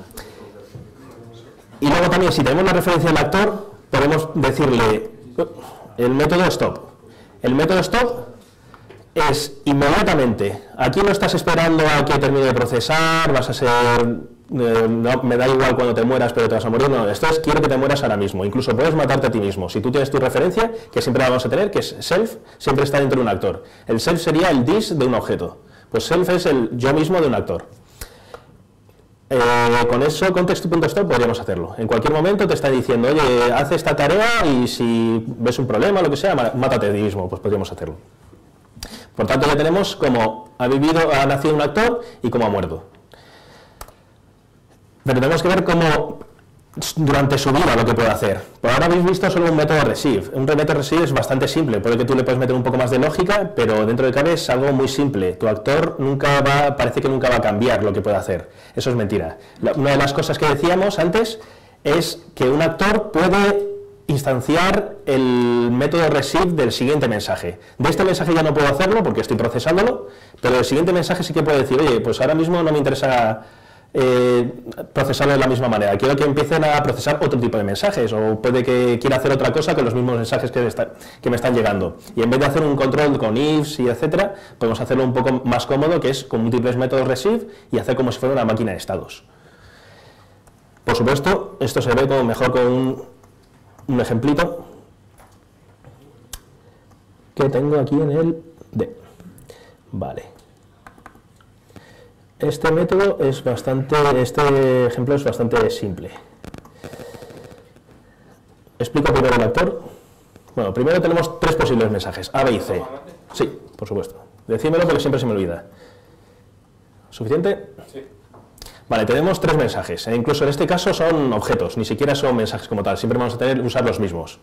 Y luego también, si tenemos la referencia del actor, podemos decirle el método stop. El método stop es inmediatamente. Aquí no estás esperando a que termine de procesar, vas a ser... Eh, no, me da igual cuando te mueras, pero te vas a morir. No, esto es quiero que te mueras ahora mismo. Incluso puedes matarte a ti mismo. Si tú tienes tu referencia, que siempre la vamos a tener, que es self, siempre está dentro de un actor. El self sería el this de un objeto. Pues self es el yo mismo de un actor. Eh, con eso, context.stop podríamos hacerlo. En cualquier momento te está diciendo, oye, haz esta tarea y si ves un problema o lo que sea, mátate a ti mismo. Pues podríamos hacerlo. Por tanto, ya tenemos cómo ha vivido, ha nacido un actor y cómo ha muerto. Pero tenemos que ver cómo durante su vida lo que puede hacer. Por ahora habéis visto solo un método receive. Un método receive es bastante simple, puede que tú le puedes meter un poco más de lógica, pero dentro de cabe es algo muy simple. Tu actor nunca va, parece que nunca va a cambiar lo que puede hacer. Eso es mentira. Una de las cosas que decíamos antes es que un actor puede instanciar el método receive del siguiente mensaje. De este mensaje ya no puedo hacerlo porque estoy procesándolo, pero el siguiente mensaje sí que puede decir, oye, pues ahora mismo no me interesa eh, procesarlo de la misma manera, quiero que empiecen a procesar otro tipo de mensajes, o puede que quiera hacer otra cosa con los mismos mensajes que, está, que me están llegando. Y en vez de hacer un control con ifs y etcétera, podemos hacerlo un poco más cómodo, que es con múltiples métodos receive y hacer como si fuera una máquina de estados. Por supuesto, esto se ve como mejor con un, un ejemplito que tengo aquí en el D. Vale. Este método es bastante, este ejemplo es bastante simple. Explico primero el actor. Bueno, primero tenemos tres posibles mensajes, A, B y C. Sí, por supuesto. Decídmelo porque siempre se me olvida. ¿Suficiente? Sí. Vale, tenemos tres mensajes. E incluso en este caso son objetos, ni siquiera son mensajes como tal. Siempre vamos a tener que usar los mismos.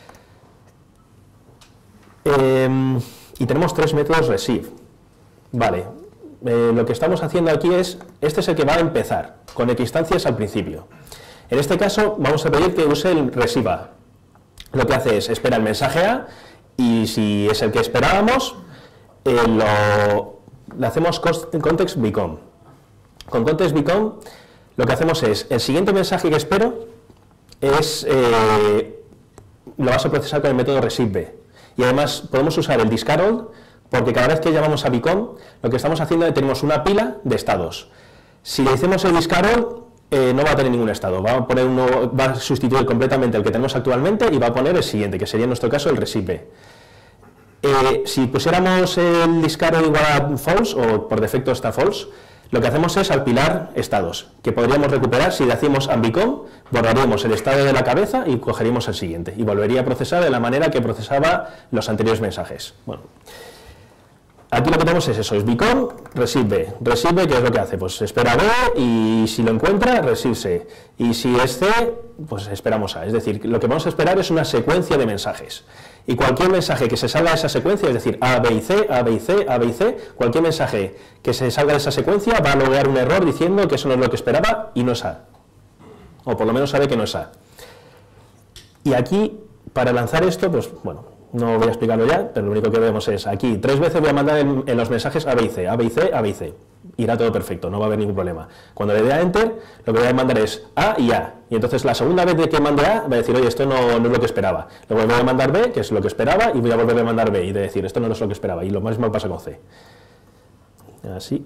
Eh, y tenemos tres métodos receive. Vale. Eh, lo que estamos haciendo aquí es, este es el que va a empezar, con equistancias al principio. En este caso vamos a pedir que use el receive A. Lo que hace es, espera el mensaje A, y si es el que esperábamos, eh, lo, le hacemos context become. Con context become lo que hacemos es, el siguiente mensaje que espero, es, eh, lo vas a procesar con el método receive B. Y además podemos usar el discard, porque cada vez que llamamos a become, lo que estamos haciendo es que tenemos una pila de estados. Si le decimos el discard, eh, no va a tener ningún estado, va a, poner uno, va a sustituir completamente el que tenemos actualmente y va a poner el siguiente, que sería en nuestro caso el receive. Eh, si pusiéramos el discard igual a false, o por defecto está false, lo que hacemos es alpilar estados, que podríamos recuperar si decimos ambicom, borraríamos el estado de la cabeza y cogeríamos el siguiente, y volvería a procesar de la manera que procesaba los anteriores mensajes. Bueno, aquí lo que tenemos es eso, es become, receive B. Receive B, ¿qué es lo que hace? Pues espera B y si lo encuentra, receive C. Y si es C, pues esperamos A. Es decir, lo que vamos a esperar es una secuencia de mensajes. Y cualquier mensaje que se salga de esa secuencia, es decir, A, B y C, A, B y C, A, B y C, cualquier mensaje que se salga de esa secuencia va a lograr un error diciendo que eso no es lo que esperaba y no es A. O por lo menos sabe que no es A. Y aquí, para lanzar esto, pues bueno, no voy a explicarlo ya, pero lo único que vemos es aquí, tres veces voy a mandar en, en los mensajes A, B y C, A, B y C, A, B y C. Irá todo perfecto, no va a haber ningún problema. Cuando le dé a Enter, lo que voy a mandar es A y A. Y entonces la segunda vez de que mande A, va a decir, oye, esto no, no es lo que esperaba. Luego voy a mandar B, que es lo que esperaba, y voy a volver a mandar B, y de decir, esto no es lo que esperaba. Y lo mismo pasa con C. Así.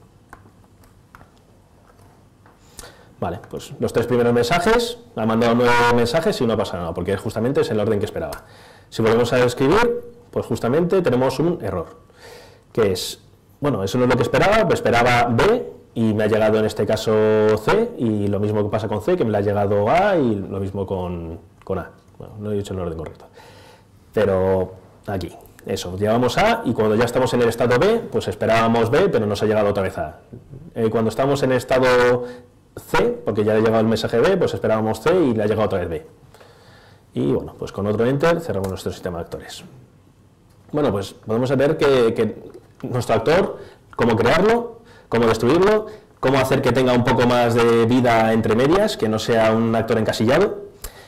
Vale, pues los tres primeros mensajes, ha mandado nueve mensajes y no pasa nada, porque justamente es el orden que esperaba. Si volvemos a escribir, pues justamente tenemos un error, que es, bueno, eso no es lo que esperaba, esperaba B y me ha llegado en este caso C, y lo mismo que pasa con C, que me le ha llegado A, y lo mismo con, con A. Bueno, no he dicho el orden correcto, pero aquí, eso, llevamos A y cuando ya estamos en el estado B, pues esperábamos B, pero nos ha llegado otra vez A. Eh, cuando estamos en el estado C, porque ya le ha llegado el mensaje B, pues esperábamos C y le ha llegado otra vez B. Y bueno, pues con otro Enter cerramos nuestro sistema de actores. Bueno, pues podemos ver que, que nuestro actor, cómo crearlo, cómo destruirlo, cómo hacer que tenga un poco más de vida entre medias, que no sea un actor encasillado.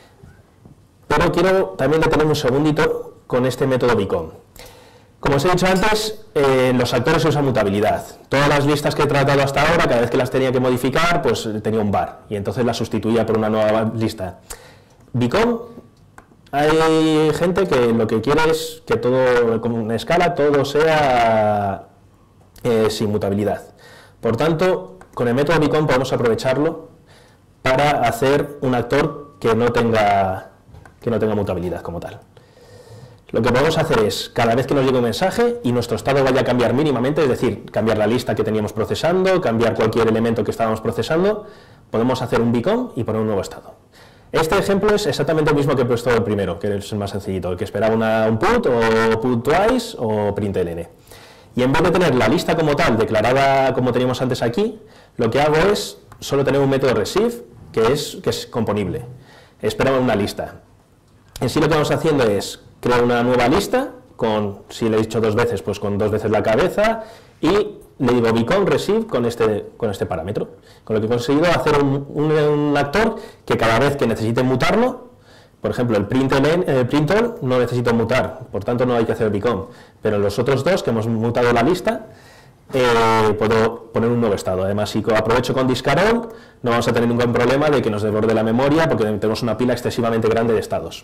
Pero quiero también detener un segundito con este método become. Como os he dicho antes, eh, los actores usan mutabilidad. Todas las listas que he tratado hasta ahora, cada vez que las tenía que modificar, pues tenía un var, y entonces las sustituía por una nueva lista. Become, hay gente que lo que quiere es que todo, con una escala, todo sea eh, sin mutabilidad. Por tanto, con el método become podemos aprovecharlo para hacer un actor que no tenga, que no tenga mutabilidad como tal. Lo que podemos hacer es, cada vez que nos llegue un mensaje y nuestro estado vaya a cambiar mínimamente, es decir, cambiar la lista que teníamos procesando, cambiar cualquier elemento que estábamos procesando, podemos hacer un become y poner un nuevo estado. Este ejemplo es exactamente el mismo que he puesto el primero, que es el más sencillito, el que esperaba una, un put, o put twice, o println. Y en vez de tener la lista como tal, declarada como teníamos antes aquí, lo que hago es solo tener un método receive, que es, que es componible. Esperamos una lista. En sí lo que vamos haciendo es crear una nueva lista, con, si le he dicho dos veces, pues con dos veces la cabeza, y le digo become receive con este, con este parámetro, con lo que he conseguido hacer un, un, un actor que cada vez que necesite mutarlo, por ejemplo el print, el print all no necesito mutar, por tanto no hay que hacer become, pero los otros dos que hemos mutado la lista, eh, puedo poner un nuevo estado. Además, si aprovecho con discard all, no vamos a tener ningún problema de que nos desborde la memoria, porque tenemos una pila excesivamente grande de estados.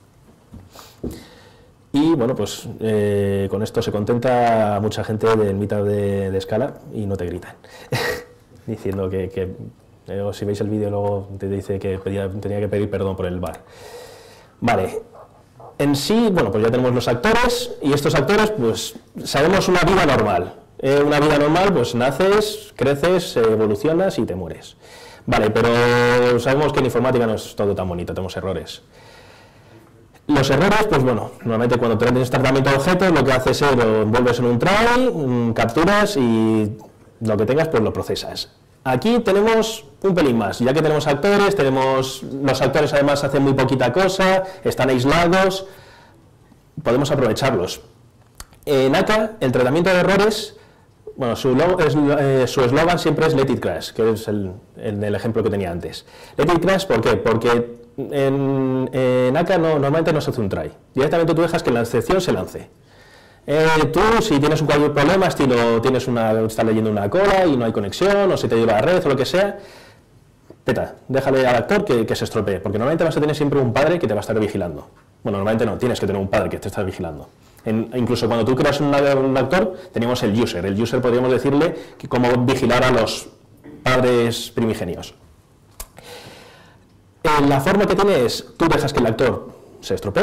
Y bueno, pues eh, con esto se contenta mucha gente del meetup de, de Scala y no te gritan diciendo que, que eh, si veis el vídeo luego te dice que pedía, tenía que pedir perdón por el bar. Vale, en sí, bueno, pues ya tenemos los actores, y estos actores, pues sabemos una vida normal. Eh, una vida normal, pues naces, creces, evolucionas y te mueres. Vale, pero sabemos que en informática no es todo tan bonito, tenemos errores. Los errores, pues bueno, normalmente cuando tienes tratamiento de objetos, lo que haces es lo envuelves en un try, capturas y lo que tengas, pues lo procesas. Aquí tenemos un pelín más, ya que tenemos actores, tenemos los actores además hacen muy poquita cosa, están aislados, podemos aprovecharlos. En A K A, el tratamiento de errores, bueno, su eslogan eh, siempre es let it crash, que es el, el, el ejemplo que tenía antes. Let it crash, ¿por qué? Porque en, en A K A no, normalmente no se hace un try, directamente tú dejas que la excepción se lance. Eh, tú, si tienes un cualquier problema, estilo, tienes una, estás leyendo una cola y no hay conexión, o se te dio la red o lo que sea, peta, déjale al actor que, que se estropee, porque normalmente vas a tener siempre un padre que te va a estar vigilando. Bueno, normalmente no, tienes que tener un padre que te está vigilando. En, incluso cuando tú creas un, un actor, tenemos el user. El user podríamos decirle que cómo vigilar a los padres primigenios. Eh, la forma que tiene es, tú dejas que el actor se estropee,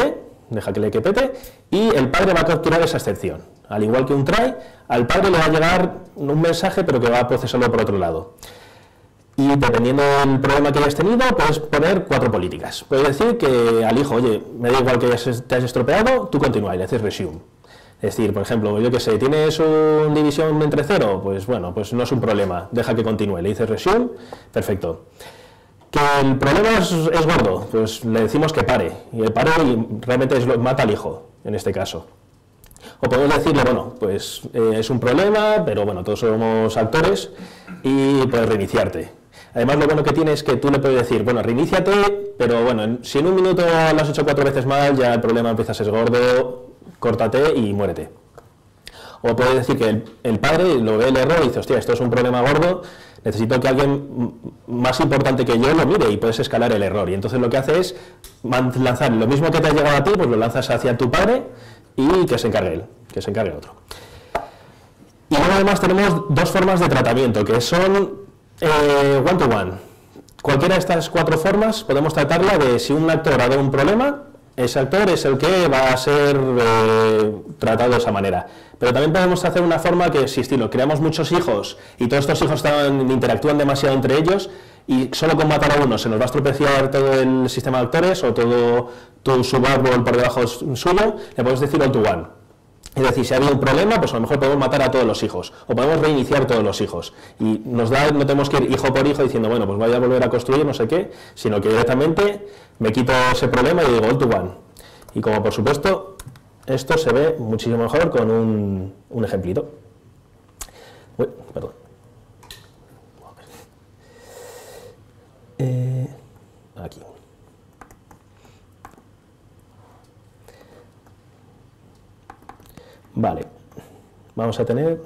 deja que le que pete, y el padre va a capturar esa excepción. Al igual que un try, al padre le va a llegar un mensaje, pero que va a procesarlo por otro lado. Y dependiendo del problema que hayas tenido, puedes poner cuatro políticas. Puedes decir que al hijo, oye, me da igual que te hayas estropeado, tú continúa y le haces resume. Es decir, por ejemplo, yo que sé, ¿tienes una división entre cero? Pues bueno, pues no es un problema, deja que continúe, le dices resume, perfecto. ¿Que el problema es, es gordo? Pues le decimos que pare, y el pare realmente es lo, mata al hijo, en este caso. O podemos decirle, bueno, pues eh, es un problema, pero bueno, todos somos actores y puedes reiniciarte. Además, lo bueno que tiene es que tú le puedes decir, bueno, reiníciate, pero bueno, si en un minuto lo has hecho cuatro veces mal, ya el problema empieza a ser gordo, córtate y muérete. O puedes decir que el, el padre lo ve el error y dice, hostia, esto es un problema gordo, necesito que alguien más importante que yo lo mire y puedes escalar el error. Y entonces lo que hace es lanzar lo mismo que te ha llegado a ti, pues lo lanzas hacia tu padre y que se encargue él, que se encargue otro. Y luego además tenemos dos formas de tratamiento, que son Eh, one to one. Cualquiera de estas cuatro formas podemos tratarla de si un actor ha dado un problema, ese actor es el que va a ser eh, tratado de esa manera. Pero también podemos hacer una forma que, si estilo, creamos muchos hijos y todos estos hijos están, interactúan demasiado entre ellos y solo con matar a uno se nos va a estropear todo el sistema de actores o todo tu subárbol por debajo suyo, le podemos decir all to one. Es decir, si ha habido un problema, pues a lo mejor podemos matar a todos los hijos, o podemos reiniciar todos los hijos. Y nos da, no tenemos que ir hijo por hijo diciendo, bueno, pues voy a volver a construir no sé qué, sino que directamente me quito ese problema y digo all to one. Y como por supuesto, esto se ve muchísimo mejor con un, un ejemplito. Uy, perdón. Eh, aquí. Vale, vamos a tener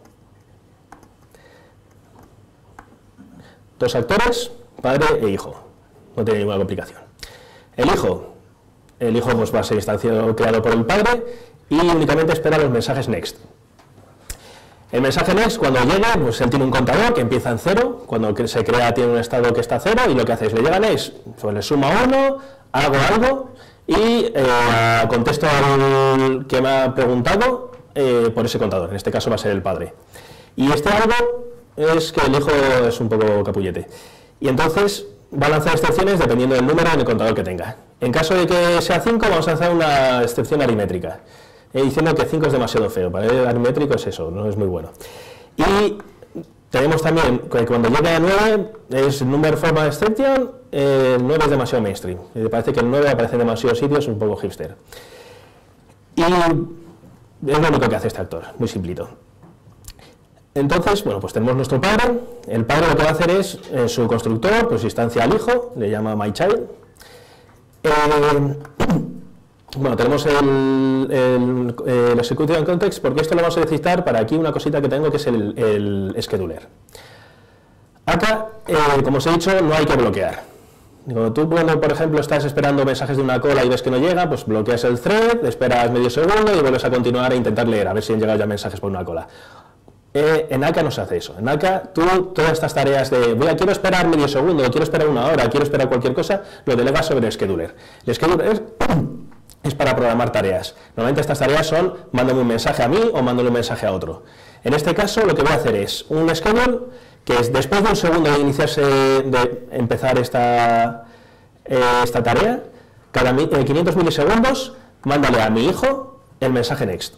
dos actores, padre e hijo, no tiene ninguna complicación. El hijo, el hijo pues va a ser instanciado, creado por el padre y únicamente espera los mensajes next. El mensaje next, cuando llega, pues él tiene un contador que empieza en cero, cuando se crea tiene un estado que está cero y lo que hace es, le llega next, pues le suma uno, hago algo y eh, contesto al que me ha preguntado eh, por ese contador, en este caso va a ser el padre. Y este algo es que el hijo es un poco capullete. Y entonces va a lanzar excepciones dependiendo del número en el contador que tenga. En caso de que sea cinco, vamos a hacer una excepción aritmétrica, eh, diciendo que cinco es demasiado feo. Para el aritmétrico es eso, no es muy bueno. Y tenemos también que cuando llega a nueve es number formal exception, eh, el nueve es demasiado mainstream. Me parece que el nueve aparece en demasiados sitios, es un poco hipster. Y es lo único que hace este actor, muy simplito. Entonces, bueno, pues tenemos nuestro padre. El padre lo que va a hacer es, en su constructor, pues instancia al hijo, le llama myChild. Eh, bueno, tenemos el, el, el execution context, porque esto lo vamos a necesitar para aquí una cosita que tengo, que es el, el scheduler. Acá, eh, como os he dicho, no hay que bloquear. Cuando tú, bueno, por ejemplo, estás esperando mensajes de una cola y ves que no llega, pues bloqueas el thread, esperas medio segundo y vuelves a continuar e intentar leer, a ver si han llegado ya mensajes por una cola. Eh, en Aka no se hace eso. En Aka, tú, todas estas tareas de, voy a, quiero esperar medio segundo, quiero esperar una hora, quiero esperar cualquier cosa, lo delegas sobre el scheduler. El scheduler es, es para programar tareas. Normalmente estas tareas son, mándame un mensaje a mí o mándame un mensaje a otro. En este caso, lo que voy a hacer es un schedule, que es después de un segundo de iniciarse, de empezar esta, eh, esta tarea, cada quinientos milisegundos, mándale a mi hijo el mensaje next.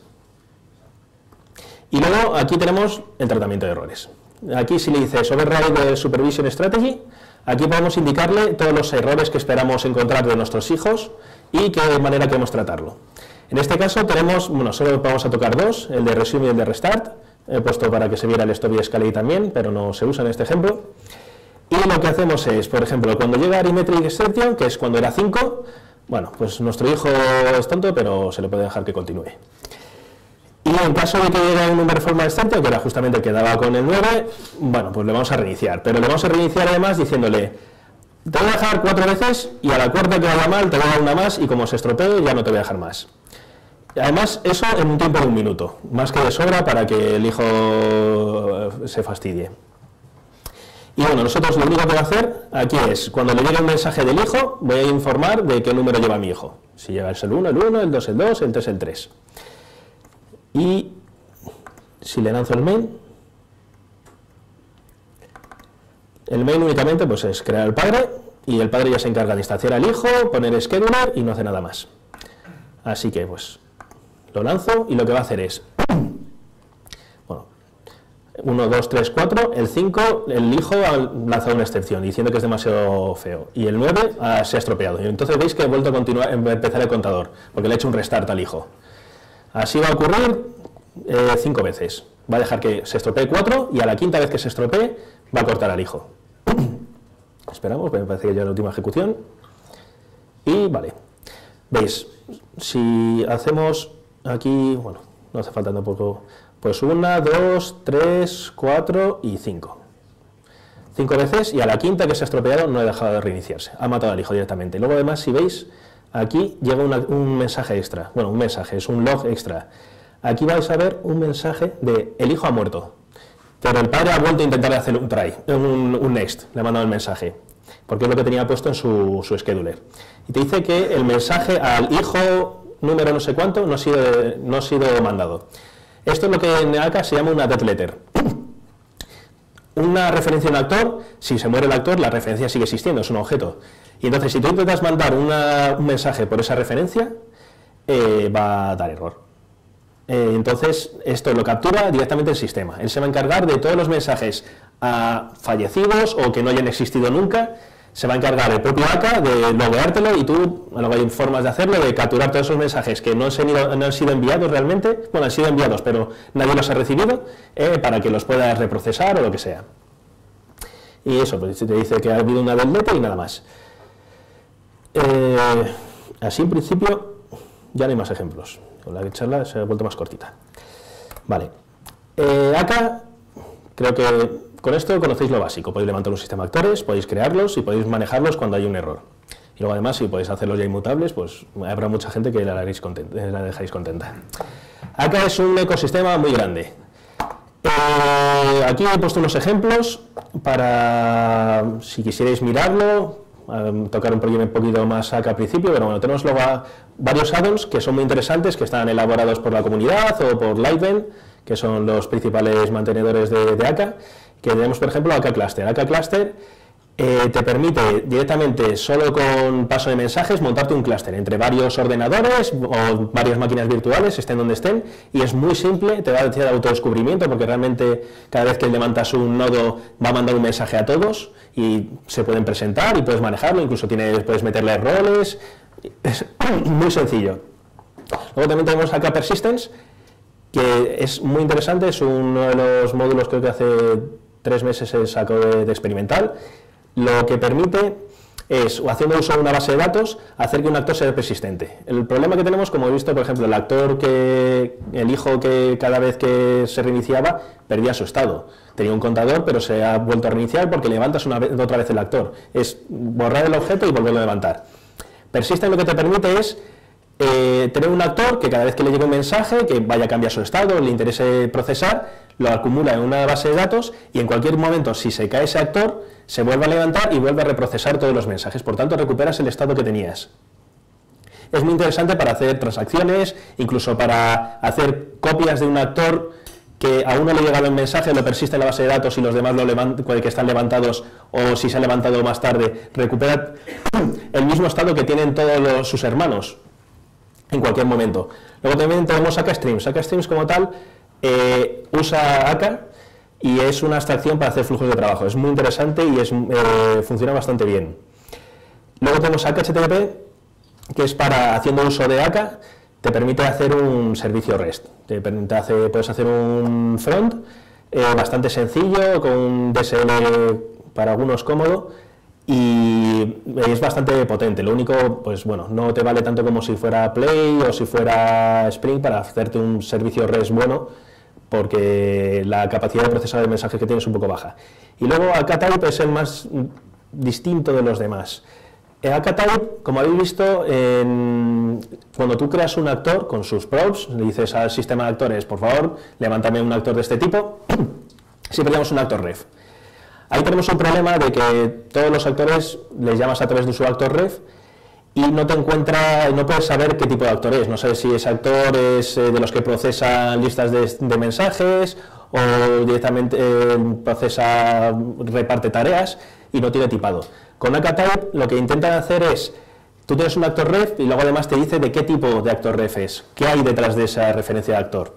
Y luego aquí tenemos el tratamiento de errores. Aquí si le dices override de supervision strategy, aquí podemos indicarle todos los errores que esperamos encontrar de nuestros hijos y qué manera queremos tratarlo. En este caso tenemos, bueno, solo vamos a tocar dos, el de resume y el de restart. He puesto para que se viera el stop y escalate también, pero no se usa en este ejemplo. Y lo que hacemos es, por ejemplo, cuando llega arithmetic exception, que es cuando era cinco, bueno, pues nuestro hijo es tonto, pero se le puede dejar que continúe. Y en caso de que llegue un number formal exception, que era justamente el que daba con el nueve, bueno, pues le vamos a reiniciar. Pero le vamos a reiniciar además diciéndole, te voy a dejar cuatro veces y a la cuarta que vaya mal te voy a dar una más y como se estropee ya no te voy a dejar más. Además, eso en un tiempo de un minuto, más que de sobra para que el hijo se fastidie. Y bueno, nosotros lo único que va a hacer aquí es, cuando le llegue un mensaje del hijo, voy a informar de qué número lleva mi hijo. Si lleva el uno, el uno, el dos, el dos, el tres, el tres. Y si le lanzo el main, el main únicamente pues es crear al padre, y el padre ya se encarga de instanciar al hijo, poner scheduler y no hace nada más. Así que pues lo lanzo y lo que va a hacer es, bueno, uno, dos, tres, cuatro, el cinco, el hijo ha lanzado una excepción diciendo que es demasiado feo, y el nueve ah, se ha estropeado, y entonces veis que he vuelto a continuar, a empezar el contador, porque le he hecho un restart al hijo. Así va a ocurrir eh, cinco veces, va a dejar que se estropee cuatro, y a la quinta vez que se estropee va a cortar al hijo. Esperamos, me parece que ya es la última ejecución, y vale, veis, si hacemos aquí, bueno, no hace falta tampoco, pues una, dos, tres, cuatro y cinco. Cinco veces, y a la quinta que se ha estropeado no he dejado de reiniciarse, ha matado al hijo directamente. Luego además, si veis, aquí llega una, un mensaje extra, bueno, un mensaje, es un log extra. Aquí vais a ver un mensaje de el hijo ha muerto, pero el padre ha vuelto a intentar hacer un try, un, un next, le ha mandado el mensaje, porque es lo que tenía puesto en su, su scheduler. Y te dice que el mensaje al hijo número no sé cuánto no ha sido, no ha sido mandado. Esto es lo que en A C A se llama una death letter. Una referencia a un actor, si se muere el actor, la referencia sigue existiendo, es un objeto. Y entonces, si tú intentas mandar una, un mensaje por esa referencia, eh, va a dar error. Eh, entonces, esto lo captura directamente el sistema. Él se va a encargar de todos los mensajes a fallecidos o que no hayan existido nunca. Se va a encargar el propio A C A de logueártelo, y tú, luego hay formas de hacerlo, de capturar todos esos mensajes que no han sido, no han sido enviados realmente, bueno, han sido enviados, pero nadie los ha recibido, eh, para que los puedas reprocesar o lo que sea. Y eso, pues te dice que ha habido una delete y nada más. Eh, así, en principio, ya no hay más ejemplos. La charla se ha vuelto más cortita. Vale. Eh, A C A, creo que con esto conocéis lo básico. Podéis levantar un sistema de actores, podéis crearlos y podéis manejarlos cuando hay un error. Y luego además, si podéis hacerlos ya inmutables, pues habrá mucha gente que la, haréis contenta, la dejáis contenta. A C A es un ecosistema muy grande. Eh, aquí he puesto unos ejemplos para, si quisierais mirarlo, eh, tocar un proyecto un poquito más A C A al principio, pero bueno, tenemos luego a, varios add-ons que son muy interesantes, que están elaborados por la comunidad o por Lightben, que son los principales mantenedores de, de A C A, que tenemos, por ejemplo, A C A Cluster. A C A Cluster eh, te permite directamente, solo con paso de mensajes, montarte un clúster entre varios ordenadores o varias máquinas virtuales, estén donde estén, y es muy simple, te va a hacer autodescubrimiento, porque realmente cada vez que levantas un nodo va a mandar un mensaje a todos, y se pueden presentar y puedes manejarlo, incluso tienes, puedes meterle roles, es muy sencillo. Luego también tenemos A C A Persistence, que es muy interesante, es uno de los módulos, creo que hace tres meses se sacó de, de experimental. Lo que permite es, haciendo uso de una base de datos, hacer que un actor sea persistente. El problema que tenemos, como he visto, por ejemplo, el actor que, el hijo que cada vez que se reiniciaba perdía su estado. Tenía un contador, pero se ha vuelto a reiniciar porque levantas una vez, otra vez el actor. Es borrar el objeto y volverlo a levantar. Persistent lo que te permite es Eh, tener un actor que cada vez que le llegue un mensaje, que vaya a cambiar su estado, le interese procesar, lo acumula en una base de datos, y en cualquier momento, si se cae ese actor, se vuelve a levantar y vuelve a reprocesar todos los mensajes. Por tanto, recuperas el estado que tenías. Es muy interesante para hacer transacciones, incluso para hacer copias de un actor que a uno le llega el mensaje, lo persiste en la base de datos, y los demás lo levant- que están levantados, o si se ha levantado más tarde, recupera el mismo estado que tienen todos los, sus hermanos en cualquier momento. Luego también tenemos A C A Streams. A C A Streams como tal eh, usa A C A y es una abstracción para hacer flujos de trabajo. Es muy interesante y es, eh, funciona bastante bien. Luego tenemos A C A H T T P, que es para, haciendo uso de A C A, te permite hacer un servicio REST. Te permite hacer, puedes hacer un front eh, bastante sencillo, con un D S L para algunos cómodo, y es bastante potente. Lo único, pues bueno, no te vale tanto como si fuera Play o si fuera Spring para hacerte un servicio REST bueno, porque la capacidad de procesar de mensajes que tiene es un poco baja. Y luego A C A Type es el más distinto de los demás. A C A Type, como habéis visto, en, cuando tú creas un actor con sus props, le dices al sistema de actores, por favor, levántame un actor de este tipo, siempre tenemos un actor ref. Ahí tenemos un problema de que todos los actores les llamas a través de su actor ref y no te encuentra, no puedes saber qué tipo de actor es. No sabes si ese actor es eh, de los que procesan listas de, de mensajes o directamente eh, procesa, reparte tareas y no tiene tipado. Con AcaType lo que intentan hacer es, tú tienes un actor ref y luego además te dice de qué tipo de actor ref es, qué hay detrás de esa referencia de actor.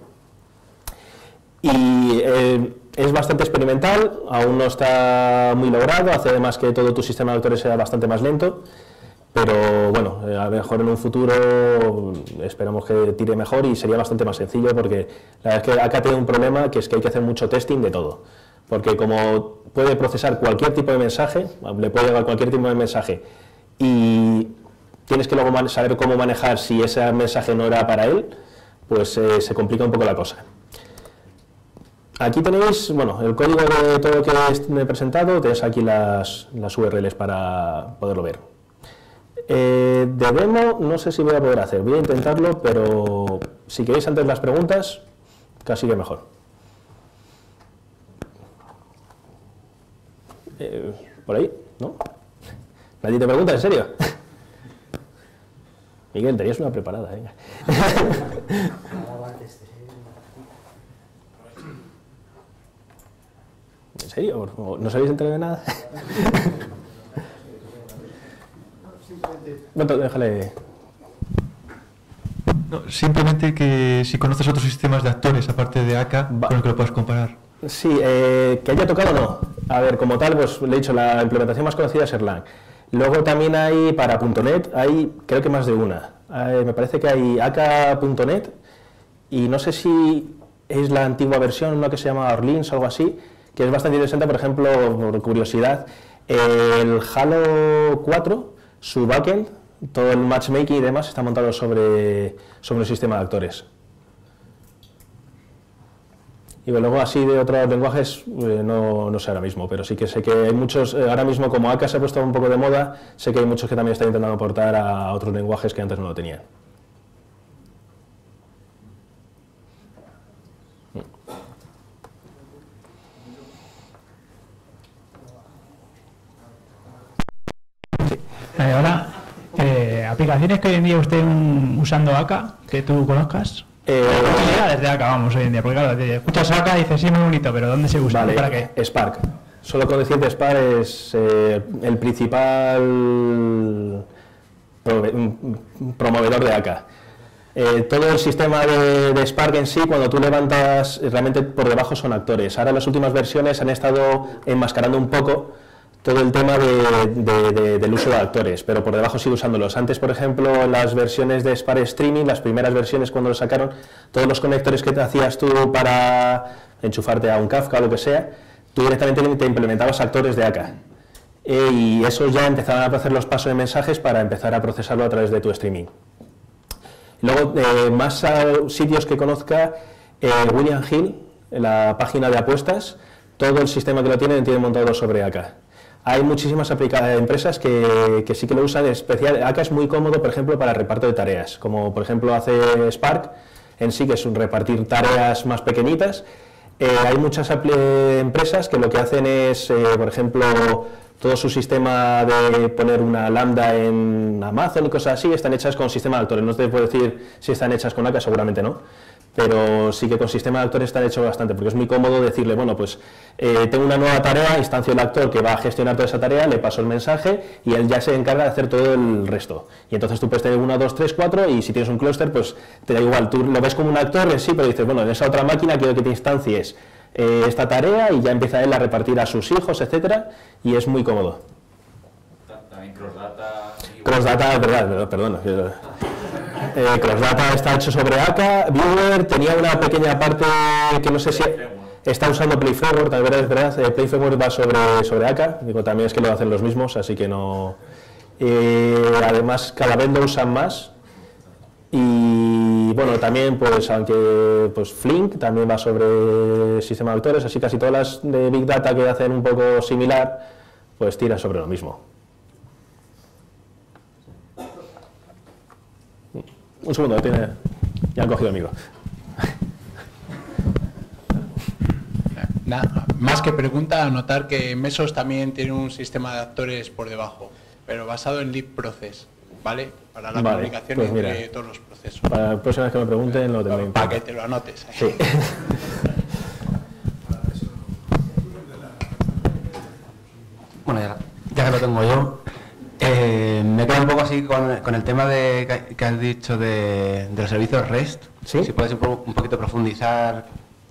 Y eh, es bastante experimental, aún no está muy logrado, hace además que todo tu sistema de actores sea bastante más lento, pero bueno, a lo mejor en un futuro esperamos que tire mejor y sería bastante más sencillo, porque la verdad es que acá tiene un problema, que es que hay que hacer mucho testing de todo, porque como puede procesar cualquier tipo de mensaje, le puede llegar cualquier tipo de mensaje y tienes que luego saber cómo manejar si ese mensaje no era para él, pues eh, se complica un poco la cosa. Aquí tenéis, bueno, el código de todo lo que he presentado, tenéis aquí las, las U R Ls para poderlo ver. Eh, de demo no sé si voy a poder hacer, voy a intentarlo, pero si queréis antes las preguntas, casi que mejor. Eh, ¿Por ahí? ¿No? ¿Nadie te pregunta, en serio? Miguel, tenías una preparada, venga. ¿En serio? ¿No os habéis enterado de nada? Bueno, déjale. No, simplemente que si conoces otros sistemas de actores aparte de Aka, Va. con el que lo puedas comparar. Sí, eh, que haya tocado no. A ver, como tal, pues le he dicho, la implementación más conocida es Erlang. Luego también hay para punto net, hay creo que más de una. Eh, me parece que hay aka punto net y no sé si es la antigua versión, una que se llama Orleans o algo así, que es bastante interesante. Por ejemplo, por curiosidad, el Halo cuatro, su backend, todo el matchmaking y demás está montado sobre, sobre un sistema de actores. Y luego así de otros lenguajes eh, no, no sé ahora mismo, pero sí que sé que hay muchos, eh, ahora mismo como Aka se ha puesto un poco de moda, sé que hay muchos que también están intentando aportar a otros lenguajes que antes no lo tenían. Sí. Eh, hola, eh, aplicaciones que hoy en día estén usando Aka, que tú conozcas. Eh, desde Aka vamos hoy en día, porque claro, escuchas Aka y dices, sí, muy bonito, pero ¿dónde se usa? Vale, ¿Para qué? Spark. Solo con decirte Spark es eh, el principal promovedor de Aka. Eh, todo el sistema de, de Spark en sí, cuando tú levantas, realmente por debajo son actores. Ahora en las últimas versiones han estado enmascarando un poco todo el tema de, de, de, del uso de actores, pero por debajo sigue usándolos. Antes, por ejemplo, en las versiones de Spark Streaming, las primeras versiones cuando lo sacaron, todos los conectores que te hacías tú para enchufarte a un Kafka o lo que sea, tú directamente te implementabas actores de Aka. Eh, y eso ya empezaron a hacer los pasos de mensajes para empezar a procesarlo a través de tu streaming. Luego, eh, más uh, sitios que conozca, eh, William Hill, la página de apuestas, todo el sistema que lo tienen tiene montado sobre Aka. Hay muchísimas empresas que, que sí que lo usan, especial. Aka es muy cómodo, por ejemplo, para reparto de tareas, como por ejemplo hace Spark, en sí que es un repartir tareas más pequeñitas. Eh, hay muchas empresas que lo que hacen es, eh, por ejemplo, todo su sistema de poner una lambda en Amazon y cosas así, están hechas con sistema de actores. No te puedo decir si están hechas con Aka, seguramente no, pero sí que con sistema de actores están hechos bastante, porque es muy cómodo decirle, bueno, pues eh, tengo una nueva tarea, instancio el actor que va a gestionar toda esa tarea, le paso el mensaje y él ya se encarga de hacer todo el resto. Y entonces tú puedes tener uno, dos, tres, cuatro y si tienes un clúster, pues te da igual, tú lo ves como un actor en sí, pero dices, bueno, en esa otra máquina quiero que te instancies eh, esta tarea y ya empieza él a repartir a sus hijos, etcétera, y es muy cómodo. También Crossdata. Crossdata, verdad, perdón. Eh, Crossdata está hecho sobre Aka. Viewer tenía una pequeña parte que no sé si está usando PlayFramework, también es verdad. Eh, PlayFramework va sobre, sobre Aka, digo, también es que lo hacen los mismos, así que no. Eh, además, cada vez lo usan más. Y bueno, también, pues, aunque pues Flink también va sobre sistema de actores, así casi todas las de Big Data que hacen un poco similar, pues tiran sobre lo mismo. Un segundo, tiene, ya han cogido el micro. Nada, más que pregunta, anotar que Mesos también tiene un sistema de actores por debajo, pero basado en libprocess, ¿vale? Para la vale, comunicación pues entre mira, todos los procesos. Para la próxima vez que me pregunten lo tendré en Para cuenta. que te lo anotes. Sí. Bueno, ya, ya que lo tengo yo, eh, me quedo un poco así con, con el tema de, que, que has dicho de, de los servicios REST. ¿Sí? Si puedes un, po- un poquito profundizar.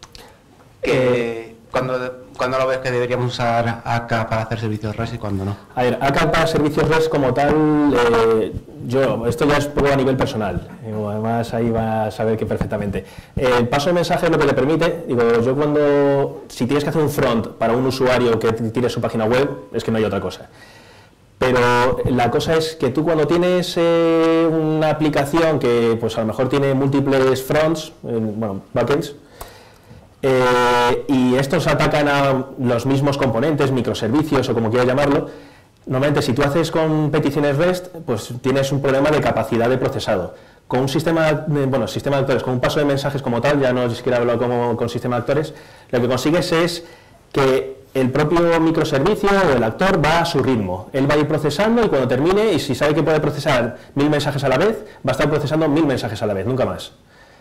Eh, cuando, cuando lo ves que deberíamos usar A K para hacer servicios REST y cuando no. A ver, A K para servicios REST como tal, eh, yo, esto ya es poco a nivel personal, eh, además ahí va a saber que perfectamente. Eh, el paso de mensaje es lo que te permite, digo, yo cuando, si tienes que hacer un front para un usuario que tiene su página web, es que no hay otra cosa. Pero la cosa es que tú cuando tienes eh, una aplicación que pues a lo mejor tiene múltiples fronts, eh, bueno, backends, Eh, y estos atacan a los mismos componentes, microservicios o como quieras llamarlo. Normalmente si tú haces con peticiones REST, pues tienes un problema de capacidad de procesado. Con un sistema, de, bueno, sistema de actores, con un paso de mensajes como tal, ya no ni siquiera hablo como con sistema de actores, lo que consigues es que el propio microservicio o el actor va a su ritmo. Él va a ir procesando y cuando termine, y si sabe que puede procesar mil mensajes a la vez, va a estar procesando mil mensajes a la vez, nunca más.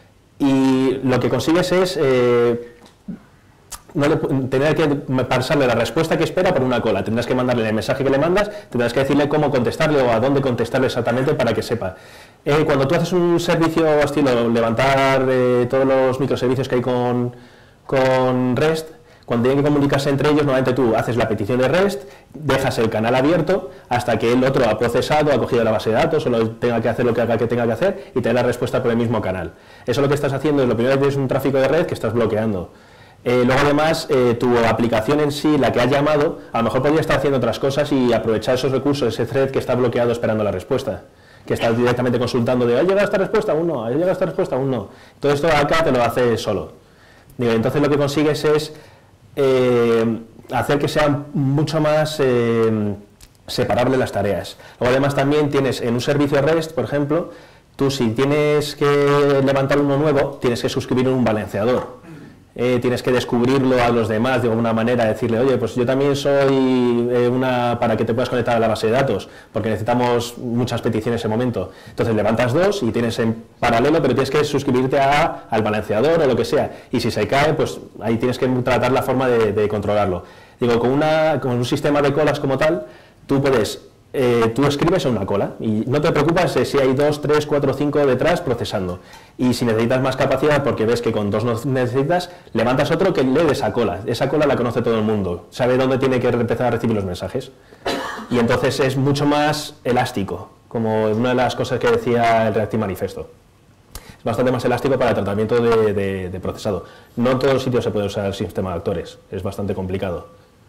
Y lo que consigues es eh, no le, tener que pasarle la respuesta que espera por una cola. Tendrás que mandarle el mensaje que le mandas, tendrás que decirle cómo contestarle o a dónde contestarle exactamente para que sepa. Eh, cuando tú haces un servicio estilo levantar eh, todos los microservicios que hay con, con REST, cuando tienen que comunicarse entre ellos, normalmente tú haces la petición de REST, dejas el canal abierto hasta que el otro ha procesado, ha cogido la base de datos, o lo tenga que hacer lo que haga que tenga que hacer y te da la respuesta por el mismo canal. Eso lo que estás haciendo es, lo primero que tienes un tráfico de red que estás bloqueando. Eh, luego además, eh, tu aplicación en sí, la que ha llamado, a lo mejor podría estar haciendo otras cosas y aprovechar esos recursos, ese thread que está bloqueado esperando la respuesta, que está directamente consultando de, ¿ha llegado esta respuesta? Aún no, ¿ha llegado esta respuesta? Aún no. Todo esto acá te lo hace solo. Digo, entonces lo que consigues es Eh, hacer que sean mucho más eh, separables las tareas. Luego además también tienes en un servicio REST, por ejemplo, tú si tienes que levantar uno nuevo, tienes que suscribir un balanceador. Eh, tienes que descubrirlo a los demás de alguna manera, decirle, oye, pues yo también soy eh, una para que te puedas conectar a la base de datos, porque necesitamos muchas peticiones en ese momento. Entonces levantas dos y tienes en paralelo, pero tienes que suscribirte a, al balanceador o lo que sea. Y si se cae, pues ahí tienes que tratar la forma de, de controlarlo. Digo, con, una, con un sistema de colas como tal, tú puedes... Eh, tú escribes en una cola y no te preocupas de si hay dos, tres, cuatro, cinco detrás procesando, y si necesitas más capacidad porque ves que con dos no necesitas, levantas otro que lee de esa cola. Esa cola la conoce todo el mundo, sabe dónde tiene que empezar a recibir los mensajes y entonces es mucho más elástico, como una de las cosas que decía el Reactive Manifesto. Es bastante más elástico para el tratamiento de, de, de procesado. No en todos los sitios se puede usar el sistema de actores, es bastante complicado.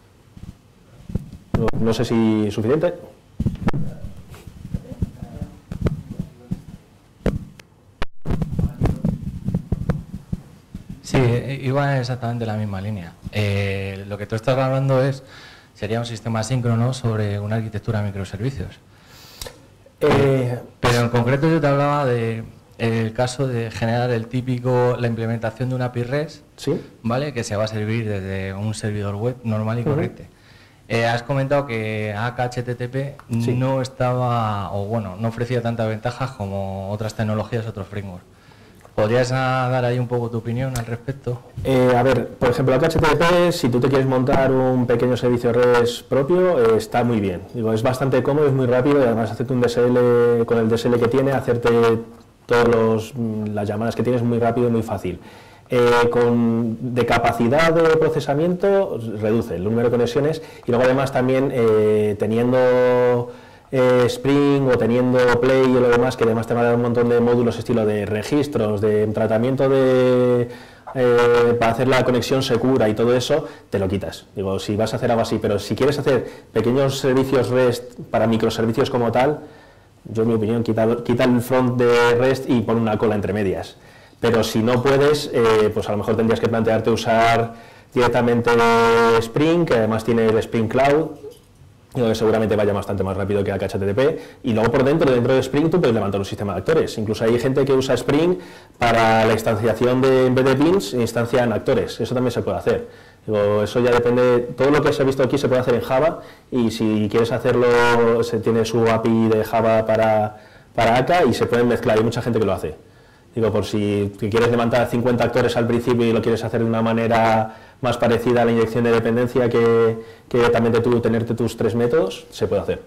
No, no sé si es suficiente. Sí, iba exactamente en la misma línea. Eh, lo que tú estás hablando es sería un sistema asíncrono sobre una arquitectura de microservicios. Eh, Pero en concreto yo te hablaba de el caso de generar el típico, la implementación de una A P I REST, ¿sí? ¿vale? Que se va a servir desde un servidor web normal y corriente. Uh-huh. Eh, has comentado que A K H T T P sí. no estaba, o bueno, no ofrecía tantas ventajas como otras tecnologías, otros frameworks. ¿Podrías dar ahí un poco tu opinión al respecto? Eh, a ver, por ejemplo, A K H T T P, si tú te quieres montar un pequeño servicio REST propio, eh, está muy bien. Digo, es bastante cómodo, es muy rápido y además hacerte un D S L con el D S L que tiene, hacerte todas las llamadas que tienes muy rápido y muy fácil. Eh, con, de capacidad de procesamiento reduce el número de conexiones y luego además también eh, teniendo eh, Spring o teniendo Play y lo demás, que además te va a dar un montón de módulos estilo de registros, de tratamiento de eh, para hacer la conexión segura y todo eso, te lo quitas. Digo, si vas a hacer algo así, pero si quieres hacer pequeños servicios REST para microservicios como tal, yo en mi opinión quita, quita el front de REST y pon una cola entre medias. Pero si no puedes, eh, pues a lo mejor tendrías que plantearte usar directamente Spring, que además tiene el Spring Cloud, que seguramente vaya bastante más rápido que A K H T T P, y luego por dentro, dentro de Spring, tú puedes levantar un sistema de actores. Incluso hay gente que usa Spring para la instanciación de, en vez de beans, instancian actores. Eso también se puede hacer. Digo, eso ya depende, todo lo que se ha visto aquí se puede hacer en Java y si quieres hacerlo, se tiene su A P I de Java para, para A K A y se pueden mezclar, hay mucha gente que lo hace. Digo, por si quieres levantar cincuenta actores al principio y lo quieres hacer de una manera más parecida a la inyección de dependencia que, que también de tú tenerte tus tres métodos, se puede hacer.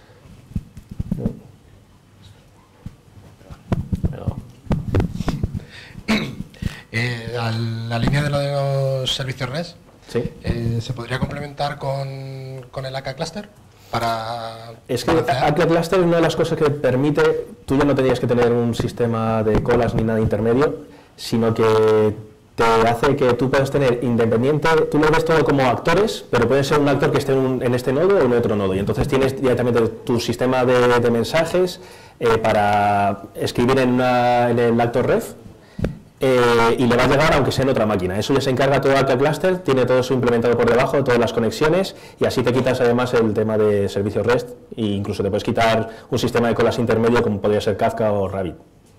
Pero... Eh, a la línea de, lo de los servicios REST, ¿sí? eh, ¿se podría complementar con, con el A K A Cluster? Para, es que para A K A Cluster es una de las cosas que permite, tú ya no tenías que tener un sistema de colas ni nada intermedio, sino que te hace que tú puedas tener independiente, tú lo ves todo como actores, pero puede ser un actor que esté en, un, en este nodo o en otro nodo, y entonces tienes directamente tu sistema de, de mensajes eh, para escribir en, una, en el actor ref, Eh, y le va a llegar aunque sea en otra máquina. Eso ya se encarga todo A K A Cluster, tiene todo eso implementado por debajo, todas las conexiones, y así te quitas además el tema de servicios REST e incluso te puedes quitar un sistema de colas intermedio como podría ser Kafka o Rabbit.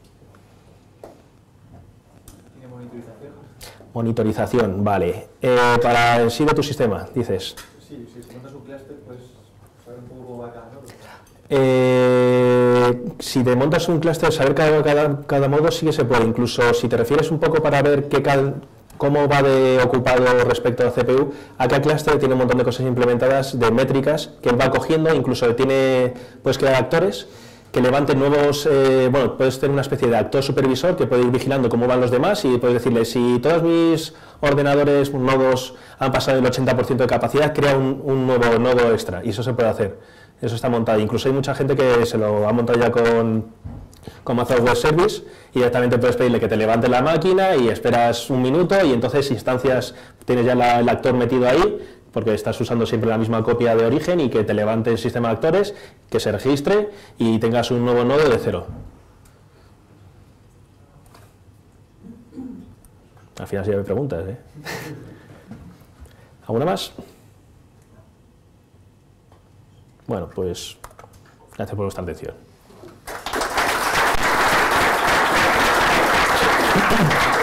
¿Tiene monitorización? Monitorización, vale. Eh, para el sí de tu sistema, dices. Sí, si montas un cluster, pues saber un poco cómo va cada nodo. Eh, si te montas un clúster, saber cada, cada, cada modo sí que se puede, incluso si te refieres un poco para ver qué cal, cómo va de ocupado respecto al C P U, A K A Cluster tiene un montón de cosas implementadas de métricas que él va cogiendo, incluso tiene, puedes crear actores que levanten nuevos, eh, bueno, puedes tener una especie de actor supervisor que puede ir vigilando cómo van los demás y puedes decirle, si todos mis ordenadores, nodos han pasado el ochenta por ciento de capacidad, crea un, un nuevo nodo extra, y eso se puede hacer. Eso está montado. Incluso hay mucha gente que se lo ha montado ya con, con Amazon Web Service y directamente puedes pedirle que te levante la máquina y esperas un minuto y entonces instancias, tienes ya la, el actor metido ahí porque estás usando siempre la misma copia de origen y que te levante el sistema de actores, que se registre y tengas un nuevo nodo de cero. Al final sí me preguntas, ¿eh? ¿Alguna más? Bueno, pues gracias por vuestra atención.